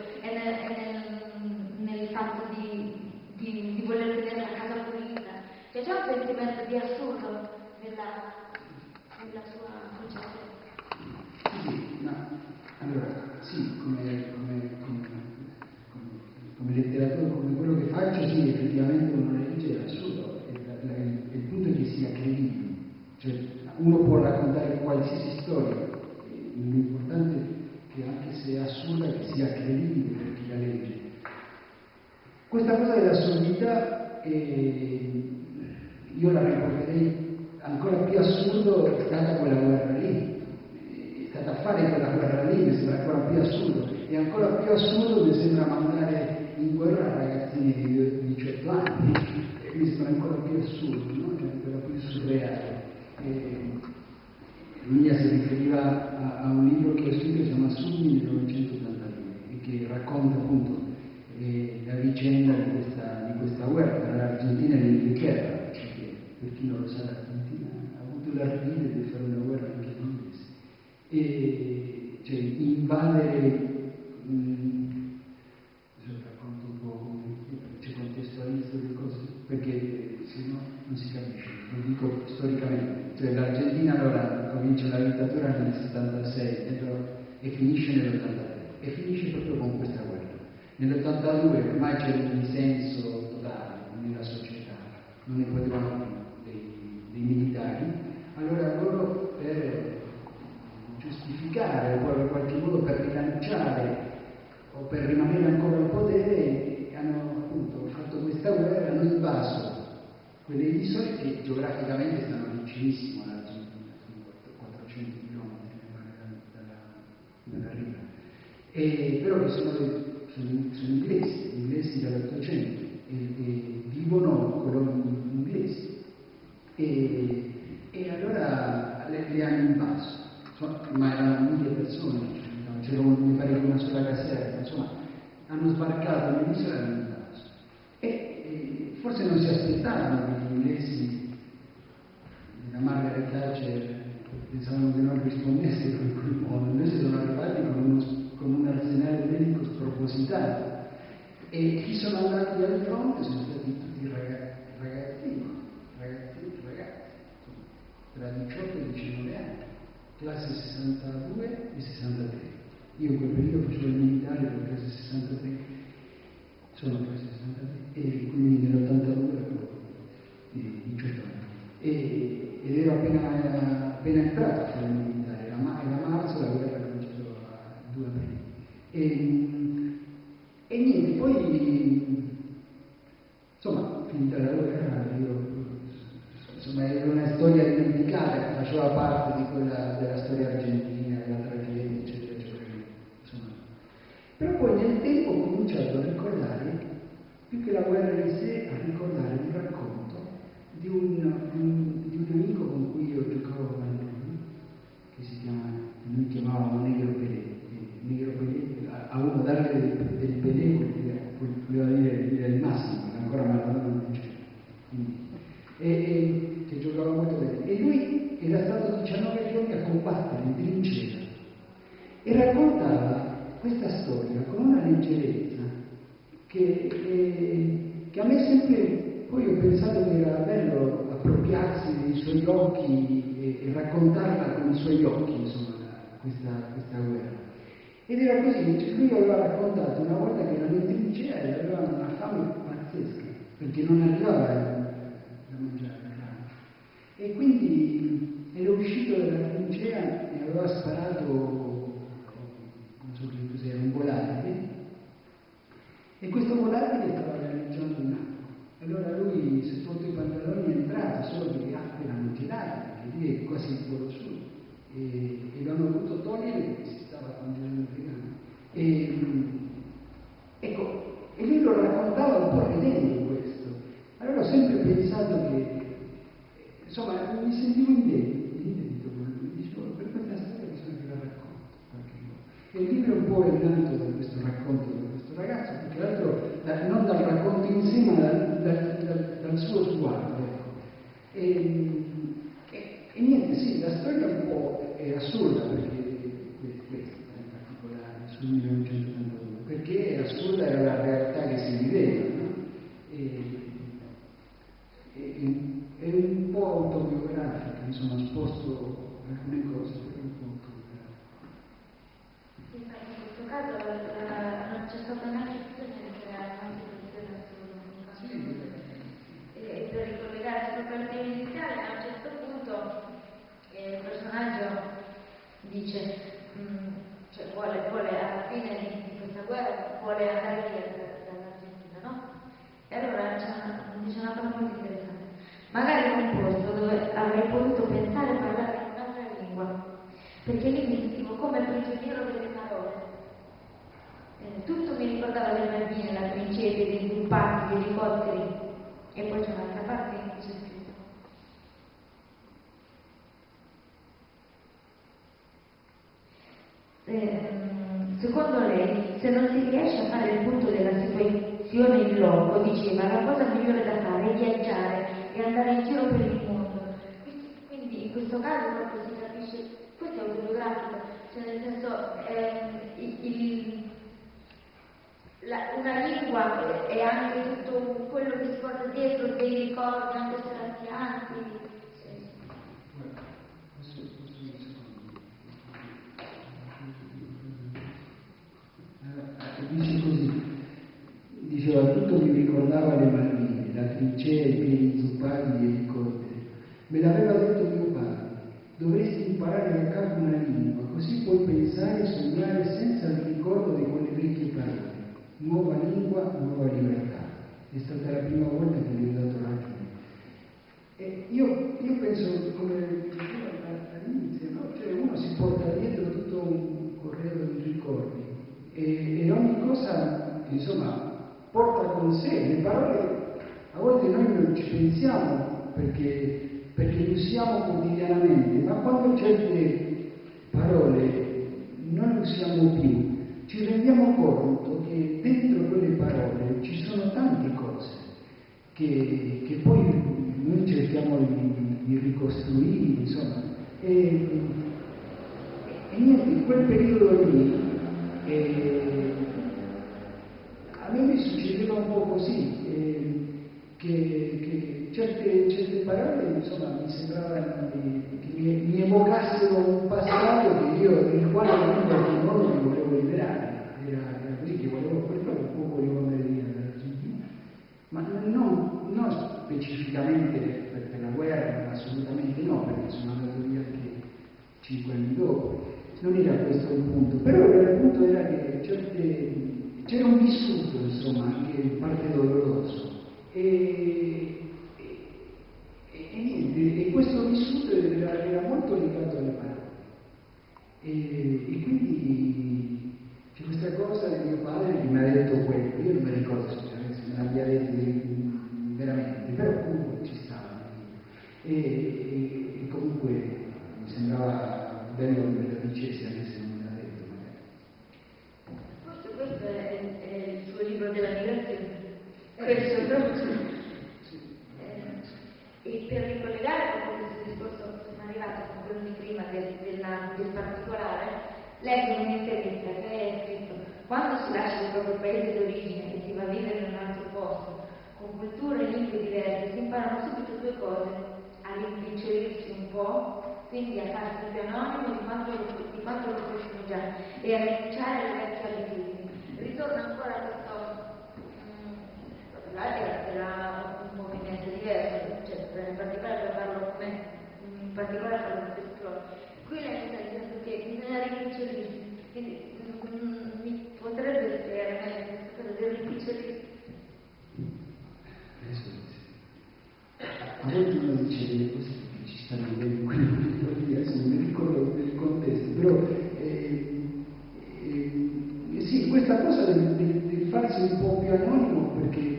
nel fatto di voler tenere la casa pulita, c'è già un sentimento di assurdo nella sua concezione. Sì, no. Allora, sì, come letteratura, come quello che faccio, sì, effettivamente uno legge è assurdo, il punto è che sia credibile. Cioè, uno può raccontare qualsiasi storia, l'importante è che anche se è assurda che sia credibile per chi la legge. Questa cosa dell'assurdità io la ricorderei ancora più assurdo, è stata quella guerra lì, è stata a fare quella guerra lì, mi sembra ancora più assurdo, e ancora più assurdo mi sembra mandare in guerra ragazzini di 18 anni, e mi sembra ancora più assurdo, no? Ancora più surreale. Mia si riferiva a un libro che ho scritto che si chiama Sud 1982 e che racconta appunto la vicenda di questa guerra tra l'Argentina e l'Inghilterra, perché per chi non lo sa l'Argentina ha avuto l'ardire di fare una guerra anche agli inglesi e cioè invadere racconto un po' come ci contestualizzo le cose perché se no non si capisce, lo dico storicamente, cioè l'Argentina allora comincia la dittatura nel 76 e finisce nell'83 e finisce proprio con questa guerra. Nell'82 ormai c'era un dissenso totale nella società, non ne potevano più dei militari, allora loro per giustificare o poi in qualche modo per rilanciare o per rimanere ancora al potere hanno appunto fatto questa guerra, hanno invaso quelle isole che geograficamente stanno vicinissimo all'Argentina, sono 400 km dalla riva, però che sono inglesi dall'Ottocento e vivono coloni inglesi e allora le hanno invaso, ma erano 1000 persone, c'era mi pare una sola caserma, insomma hanno sbarcato nell'isola e hanno invaso e forse non si aspettavano che gli inglesi della Margaret Thatcher pensavano che non rispondessero in quel modo, invece sono arrivati con un arsenale medico spropositato e chi sono andati al fronte sono stati tutti ragazzini, tra 18 e 19 anni, classe 62 e 63. Io in quel periodo facevo il militare per classe 63, sono classe 63 e quindi nell'82 avevo 18 anni ed ero appena entrato a fare il militare, era marzo, la guerra era cominciata a 2 aprile e niente, poi insomma finita la guerra insomma era una storia dimenticata che faceva parte di quella della storia argentina, della tragedia eccetera insomma. Però poi nel tempo ho cominciato a ricordare più che la guerra in sé, a ricordare un racconto di un amico con cui io giocavo a Mangione, che noi chiamavamo Negro Pelé, a uno darle dei benevoli, voleva dire il massimo, che ancora Maradona non diceva. E che giocava molto bene. E lui era stato 19 giorni a combattere in trincea e raccontava questa storia con una leggerezza che a me sempre, poi ho pensato che era bello appropriarsi dei suoi occhi e raccontarla con i suoi occhi, insomma, questa guerra. Ed era così, cioè lui aveva raccontato una volta che erano in trincea e avevano una fame pazzesca, perché non arrivava da mangiare grano. E quindi era uscito dalla trincea e aveva sparato, non so che cos'era, un volatile, e questo volatile stava galleggiando in acqua. Allora lui si è tolto i pantaloni e è entrato, solo che le acque erano gelate, perché lì è quasi il polo sud, e lo hanno dovuto togliere perché si stava congelando il grano. Ecco, e lui lo raccontava un po' ridendo questo. Allora ho sempre pensato che, insomma, mi sentivo indebito con lui, dicevo, per questa storia bisogna che la racconto qualche volta. E il libro un po' è nato da questo racconto di questo ragazzo, più che altro non dal racconto in sé, ma dal suo sguardo. E niente, sì, la storia un po' è assurda, perché questa in particolare, sul 1982, perché assurda era la realtà che si viveva, no? È un po' autobiografica, insomma, sposto alcune cose per un po' autobiografica. In questo caso non c'è stata neanche bisogno di creare una situazione assurda. E per ricollegarsi proprio al tema iniziale, a un certo punto il personaggio dice, cioè vuole alla fine di questa guerra, vuole andare via dall'Argentina, no? E allora dice una cosa molto interessante. Magari in un posto dove avrei potuto pensare e parlare in un'altra lingua, perché lì mi sentivo come prigioniero delle parole. Tutto mi ricordava le bambine, la trincea, dei impatti, degli elicotteri, e poi c'è un'altra parte in cui c'è scritto. Secondo lei, se non si riesce a fare il punto della situazione in loco, diceva, la cosa migliore da fare è viaggiare e andare in giro per il mondo. Quindi in questo caso proprio si capisce, questo è autobiografico, cioè nel senso una lingua è anche tutto quello che si porta dietro, dei ricordi anche strazianti. Dice così, diceva, tutto mi ricordava le Malvine, la trincea, i piedi zuppati e i elicotteri. Me l'aveva detto mio padre, dovresti imparare da capo una lingua, così puoi pensare e sognare senza il ricordo di quelle vecchie parole. Nuova lingua, nuova libertà. È stata la prima volta che gli ho dato ragione. E io penso, come dicevo all'inizio, no? Cioè uno si porta dietro tutto un corredo di ricordi e ogni cosa, insomma, porta con sé. Le parole, a volte noi non ci pensiamo perché le usiamo quotidianamente, ma quando certe parole non le usiamo più, ci rendiamo conto che dentro quelle parole ci sono tante cose che poi noi cerchiamo di ricostruire, insomma. E niente, in quel periodo lì a me mi succedeva un po' così, che certe parole, insomma, mi sembravano che mi evocassero un passato del quale io in qualche modo mi volevo liberare. Era così che volevo, per quello un po' volevo andare via dall'Argentina, ma non specificamente per la guerra, assolutamente no, perché sono andato via anche 5 anni dopo. Non era questo il punto, però il punto era che c'era un vissuto, insomma, anche in parte doloroso. E questo vissuto era molto legato alle parole. E quindi c'è questa cosa di mio padre che mi ha detto quello, io non mi ricordo se me l'abbia detto veramente, però comunque ci stava. E comunque mi sembrava bello che me lo dicesse anche se non me l'ha detto magari. Forse leggo un'intervista che è scritto: quando si lascia il proprio paese d'origine e si va a vivere in un altro posto, con culture e lingue diverse, si imparano subito due cose: a rimpicciolirsi un po', quindi a farsi più anonimo di quanto lo fossimo già, e a rinunciare alle vecchie abitudini. Ritorno ancora a questo, là era un movimento diverso, cioè, in particolare parlo come, in particolare parlo di questo. Qui lei sta dicendo che bisogna rimpicciolirsi, quindi mi potrebbe spiegare meglio questa cosa del rimpicciolirsi? A volte uno dice delle cose che ci stanno bene in quel momento lì, adesso non mi ricordo del contesto, però sì, questa cosa del farsi un po' più anonimo, perché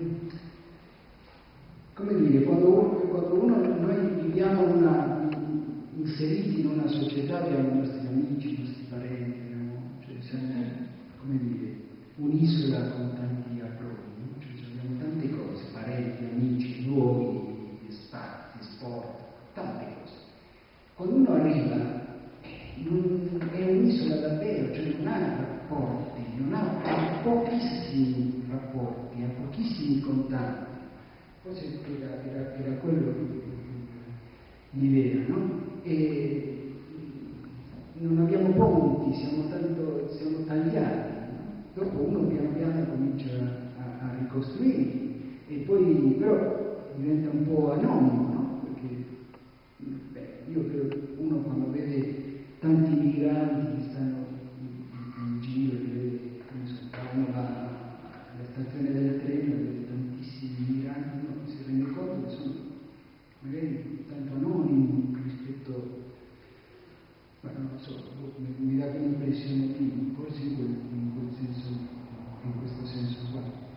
come dire, quando noi viviamo inseriti in una società, abbiamo i nostri amici, i nostri parenti, cioè siamo, come dire, un'isola con tanti approdi, no? Cioè, abbiamo tante cose, parenti, amici, luoghi, spazi, sport, tante cose. Quando uno arriva è un'isola davvero, cioè non ha rapporti, ha pochissimi rapporti, ha pochissimi contatti. Forse era quello l'idea, no? E non abbiamo ponti, siamo tagliati, no? Dopo uno piano piano comincia a ricostruirli, e poi però diventa un po' anonimo, no? Perché io credo che uno quando vede tanti migranti che stanno in giro, che vede, vanno alla stazione del treno, vede tantissimi migranti, uno si rende conto che sono magari tanto anonimi rispetto, ma non lo so, mi dà quell'impressione lì, forse in quel senso, in questo senso qua.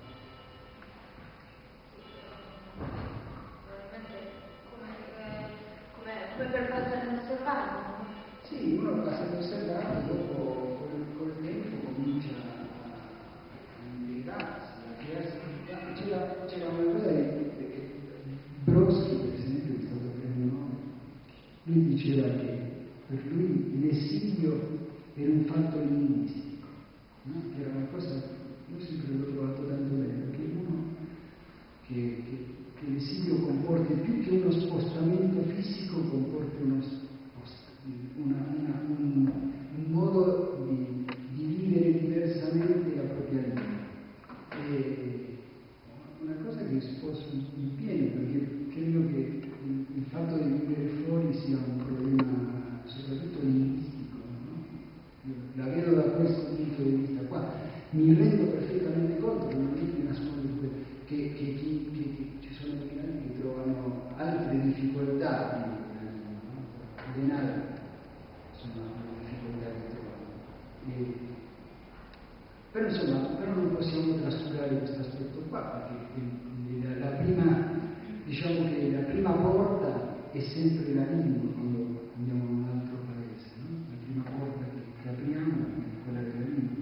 Come per passare inosservato. Sì, uno passa inosservato, dopo col tempo comincia a integrarsi, a crearsi. C'era una cosa che Brodsky, per esempio, è stato premio Nobel, lui diceva che per lui l'esilio era un fatto linguistico, no? Che era una cosa, io sempre l'ho trovato tanto bello, che uno che l'esilio comporta più che uno spostamento fisico, comporta un modo di vivere diversamente la propria vita. E una cosa che sposo in pieno, perché credo che il fatto di vivere fuori sia un problema soprattutto linguistico, no? Io la vedo da questo punto di vista qua. Mi rendo perfettamente conto che non mi nascondo che ci sono migranti che trovano altre difficoltà di denaro, insomma, difficoltà che trovano. Però insomma, non possiamo trascurare questo aspetto qua, perché la prima porta è sempre la lingua quando andiamo in un altro paese, no? La prima porta che apriamo è quella della lingua.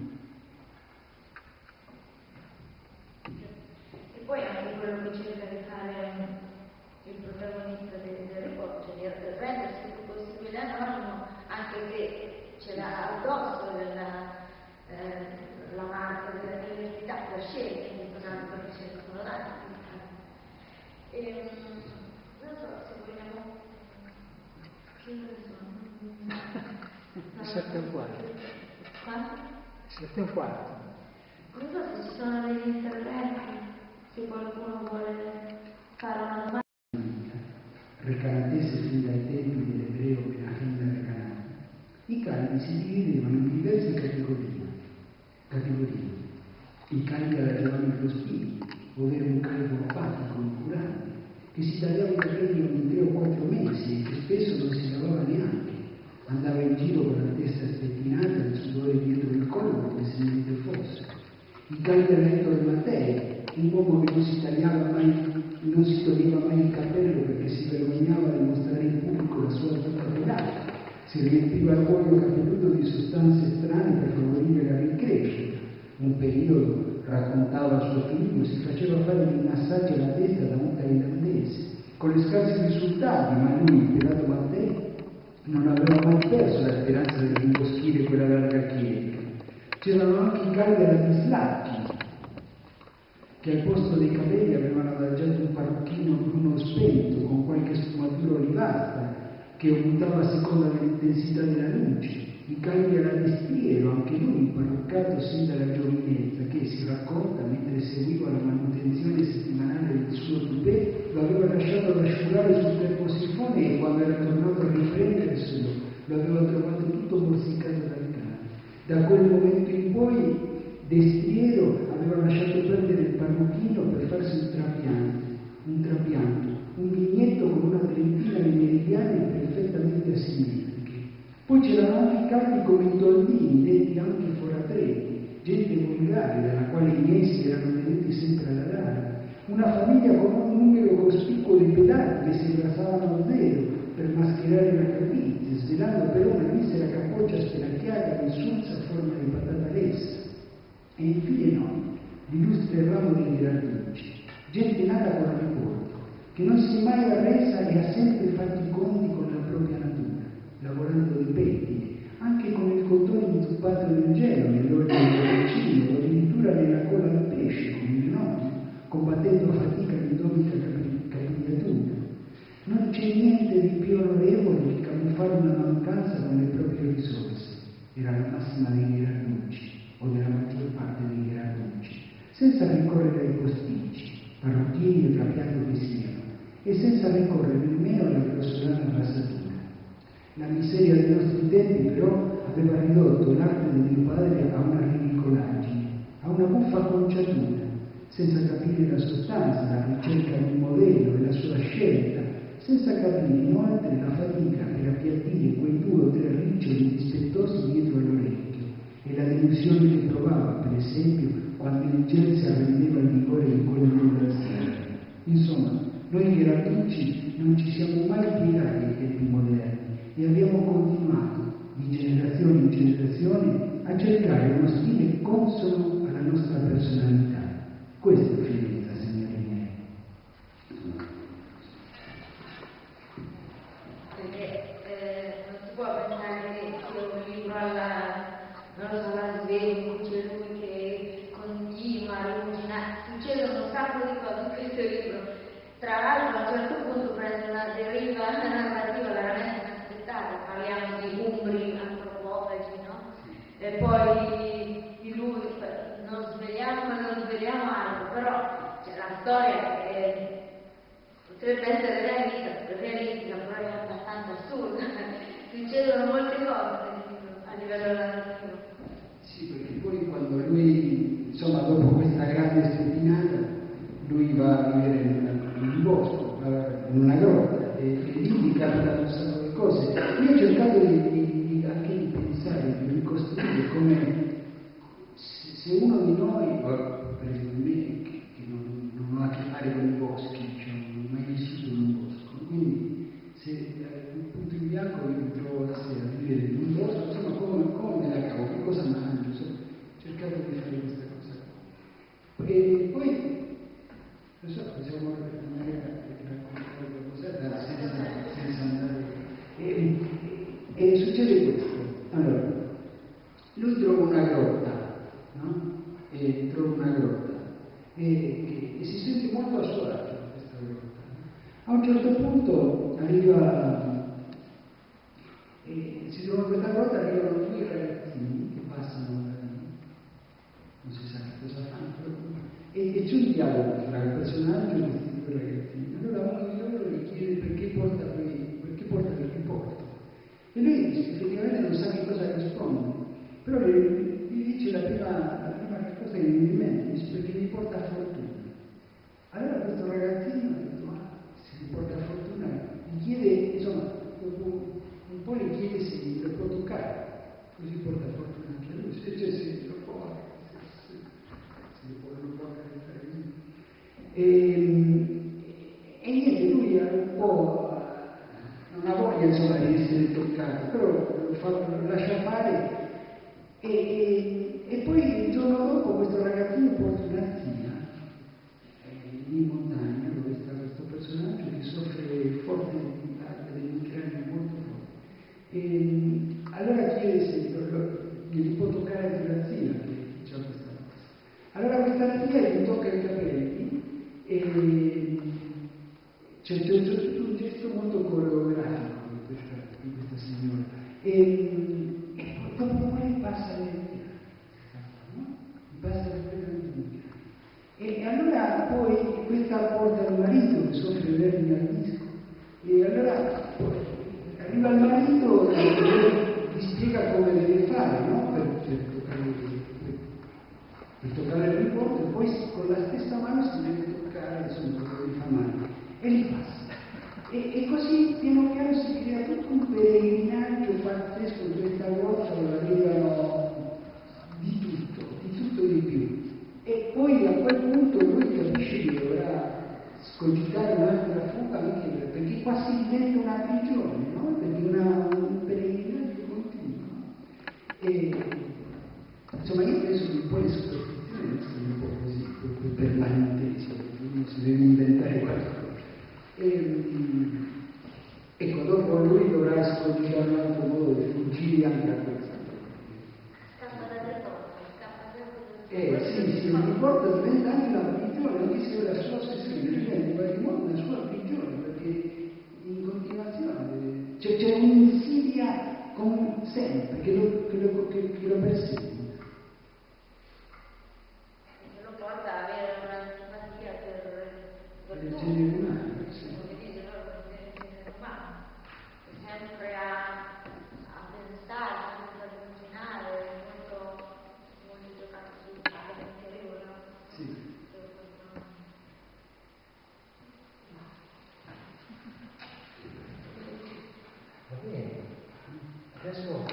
E poi anche quello che cerca di fare il protagonista del riporto, cioè di rendersi il più possibile anonimo, anche se ce l'ha addosso la marca dell'università per scelta, in questo caso perché ce ne sono tanti. Non so se vogliamo. Che ore sono? 7:15. Quanti? 7:15. Non so se ci sono degli interventi, se qualcuno vuole fare una domanda. Recanatese fin dai tempi dell'ebreo Menachem da Recanati. I canti si dividevano in diverse categorie. Il canti alla Giovanni Costini, ovvero un canto apatico, incurante, che si tagliava i capelli ogni 3 o 4 mesi e che spesso non si lavava neanche. Andava in giro con la testa spettinata e il sudore dietro il collo come se niente fosse. Il canti alla Ettore Mattei, un uomo che non si toglieva mai il cappello perché si vergognava di mostrare in pubblico la sua tutta pelata. Si riempiva il cuoio capelluto di sostanze strane per favorire la ricrescita. Un periodo, raccontava al suo figlio, si faceva fare dei massaggi alla testa da un thailandese, con le scarsi risultati, ma lui, il pelato Mattei, non aveva mai perso la speranza di imboschire quella larga chiesa. C'erano anche i caldi alla Bislacchi, che al posto dei capelli avevano adagiato un parrucchino bruno spento con qualche sfumatura olivastra che aumentava a seconda dell'intensità della luce. I caldi alla Destriero, anche lui imparruccato sin dalla giovinezza, che si racconta mentre seguiva la manutenzione settimanale del suo tupè, lo aveva lasciato asciugare sul termosifone e quando era tornato a riprenderselo lo aveva trovato tutto morsiccato dal cane. Da quel momento in poi Destriero aveva lasciato perdere il parrucchino per farsi un trapianto, un vignetto con una trentina di meridiane perfettamente asimmetriche. Poi c'erano anche i caldi come i Toldini, detti anche foratreti, gente volgare dalla quale i miei si erano tenuti sempre alla larga, una famiglia con un numero cospicuo di pedati che si abbracciavano a zero per mascherare la capizia, svelando però una misera capoccia spelacchiata e insulsa a forma di patata lessa. E infine noi, l'illustre ramo dei Gherarducci, gente nata con ricordo, che non si è mai arresa e ha sempre fatto i conti con la propria natura, lavorando di pettine, anche con il cotone inzuppato nel gelo, nell'olio del vicino, o addirittura nella colla del pesce, come il nonno, combattendo a fatica l'indomita capigliatura. Non c'è niente di più onorevole che camuffare una mancanza con le proprie risorse. Era la massima dei Gherarducci, o della maggior parte dei Gherarducci, senza ricorrere ai posticci, parrucchini e trapianto che siano, e senza ricorrere nemmeno alla grossolana rassatura. La miseria dei nostri tempi, però, aveva ridotto l'arte di mio padre a una ridicolaggine, a una buffa conciatura, senza capire la sostanza, la ricerca di un modello e la sua scelta, senza capire inoltre la fatica per appiattire quei 2 o 3 riccioli dispettosi dietro all'orecchio e la delusione che provava, per esempio, quando il Chelsea arrendeva il vigore di quelle della sera. Insomma, noi Gherarducci non ci siamo mai piegati ai tempi moderni e abbiamo continuato, di generazione in generazione, a cercare uno stile consono alla nostra personalità. Questa è Firenze, signori miei. Perché non si può pensare che sia un libro alla sveglia, in cui c'è lui che continua a ruminare. Succedono un sacco di cose in questo libro. Tra l'altro a un certo punto prende una deriva narrativa veramente inaspettata, parliamo di umbri antropofagi, no? E poi di lui, non sveliamo altro, però la storia potrebbe essere realistica, però è abbastanza assurda. Succedono molte cose a livello narrativo. Sì, perché poi quando lui, insomma, dopo questa grande stellinata, lui va a vivere in un bosco, in una grotta, e lì gli capitano un sacco di cose. Io ho cercato anche di pensare, di ricostruire come se uno di noi, per esempio me, che non ha a che fare con i boschi, cioè non ho mai vissuto in un bosco, quindi se un punto in bianco io mi trovo la sera a vivere in un bosco, insomma come me la cavo, che cosa mangio, insomma, ho cercato di fare questa cosa qua. E poi, non so, possiamo magari raccontare qualcosa senza andare. E succede questo. Allora, lui trova una grotta, no? E trova una grotta e si sente molto a suo agio in questa grotta. A un certo punto arriva, si trova in questa grotta, arrivano 2 ragazzini che passano da lì, non si sa che cosa fanno, e c'è un dialogo tra il personaggio e questi 2 ragazzini. Allora uno di loro gli chiede perché porta quel riporto. E lui effettivamente non sa che cosa rispondere, però gli dice la prima cosa che mi viene in mente, dice perché mi porta fortuna. Allora questo ragazzino ha detto, se mi porta fortuna, gli chiede, insomma, dopo un po' gli chiede se lo può toccare, così porta fortuna anche a lui, se lo può, se lo può accarezzare. E niente, lui ha un po', non ha voglia insomma di essere toccato, però lo lascia fare e poi il giorno dopo questo ragazzino porta una zia in montagna dove sta questo personaggio che soffre forte dell'emicrania molto forte toccare la zia che c'è questa cosa. Allora questa zia gli tocca i capelli e c'è un gesto molto coreografico di questa signora e poi passa le e allora poi questa porta al marito che soffre di vermi al disco e allora arriva il marito e gli spiega come deve fare, no? per toccare il riporto e poi con la stessa mano si deve toccare insomma quello che fa male e li passa e così piano piano si crea tutto un pellegrinaggio pazzesco. Questa volta arrivano di tutto di più. E poi a quel punto lui capisce che dovrà scogitare un'altra fuga anche perché qua si diventa una prigione, no? Perché un pellegrinaggio continuo. E insomma io penso che poi le superstizioni sono un po' così, permanenti, uno si deve inventare qualcosa. Ecco, dopo lui dovrà scogitare un altro modo di fuggire anche a questo. Sì, il ricordo diventa anche una prigione, anche se la sua ossessione diventa in qualche modo una sua prigione, perché in continuazione c'è un'insidia sempre che lo persegue. Che lo porta a avere una simpatia per il genere umano, sì. Come dice loro, per il genere umano, sempre a pensare, sempre a immaginare, molto giocato sul interiore, no? Sì. Va bene, adesso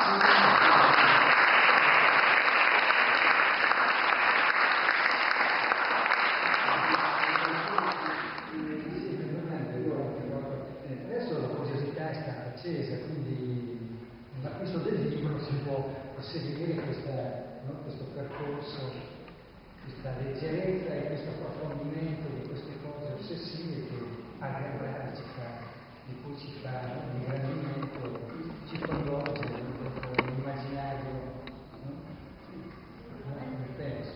adesso la curiosità è stata accesa, quindi da questo del libro si può proseguire questo percorso, questa leggerezza e questo approfondimento di queste cose ossessive che a Gabriele di cui ci fa un ingrandimento, ci coinvolge nell'immaginario, no? Come penso.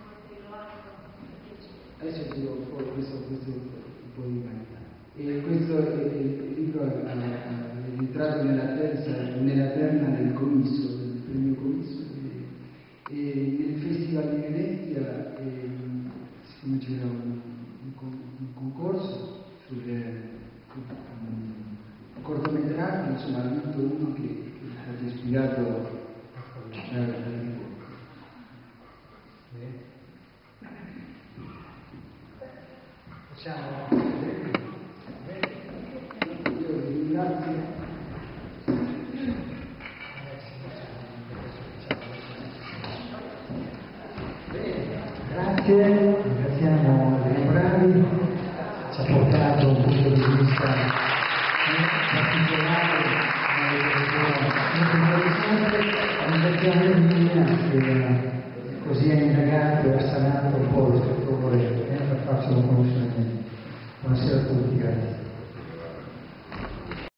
Adesso dico un po' questo un po' di vanità. E questo il libro è entrato nella terna del commisso, del premio commisso e nel Festival di Venezia, siccome c'era un concorso sul cortometraggio, insomma ha vinto uno che è stato ispirato dal libro. Facciamo io vi ringrazio. Grazie, ringraziamo Andrea Bravi, ci ha portato un punto di vista particolare, molto interessante. Ringraziamo Emilia che così ha indagato e ha sanato un po'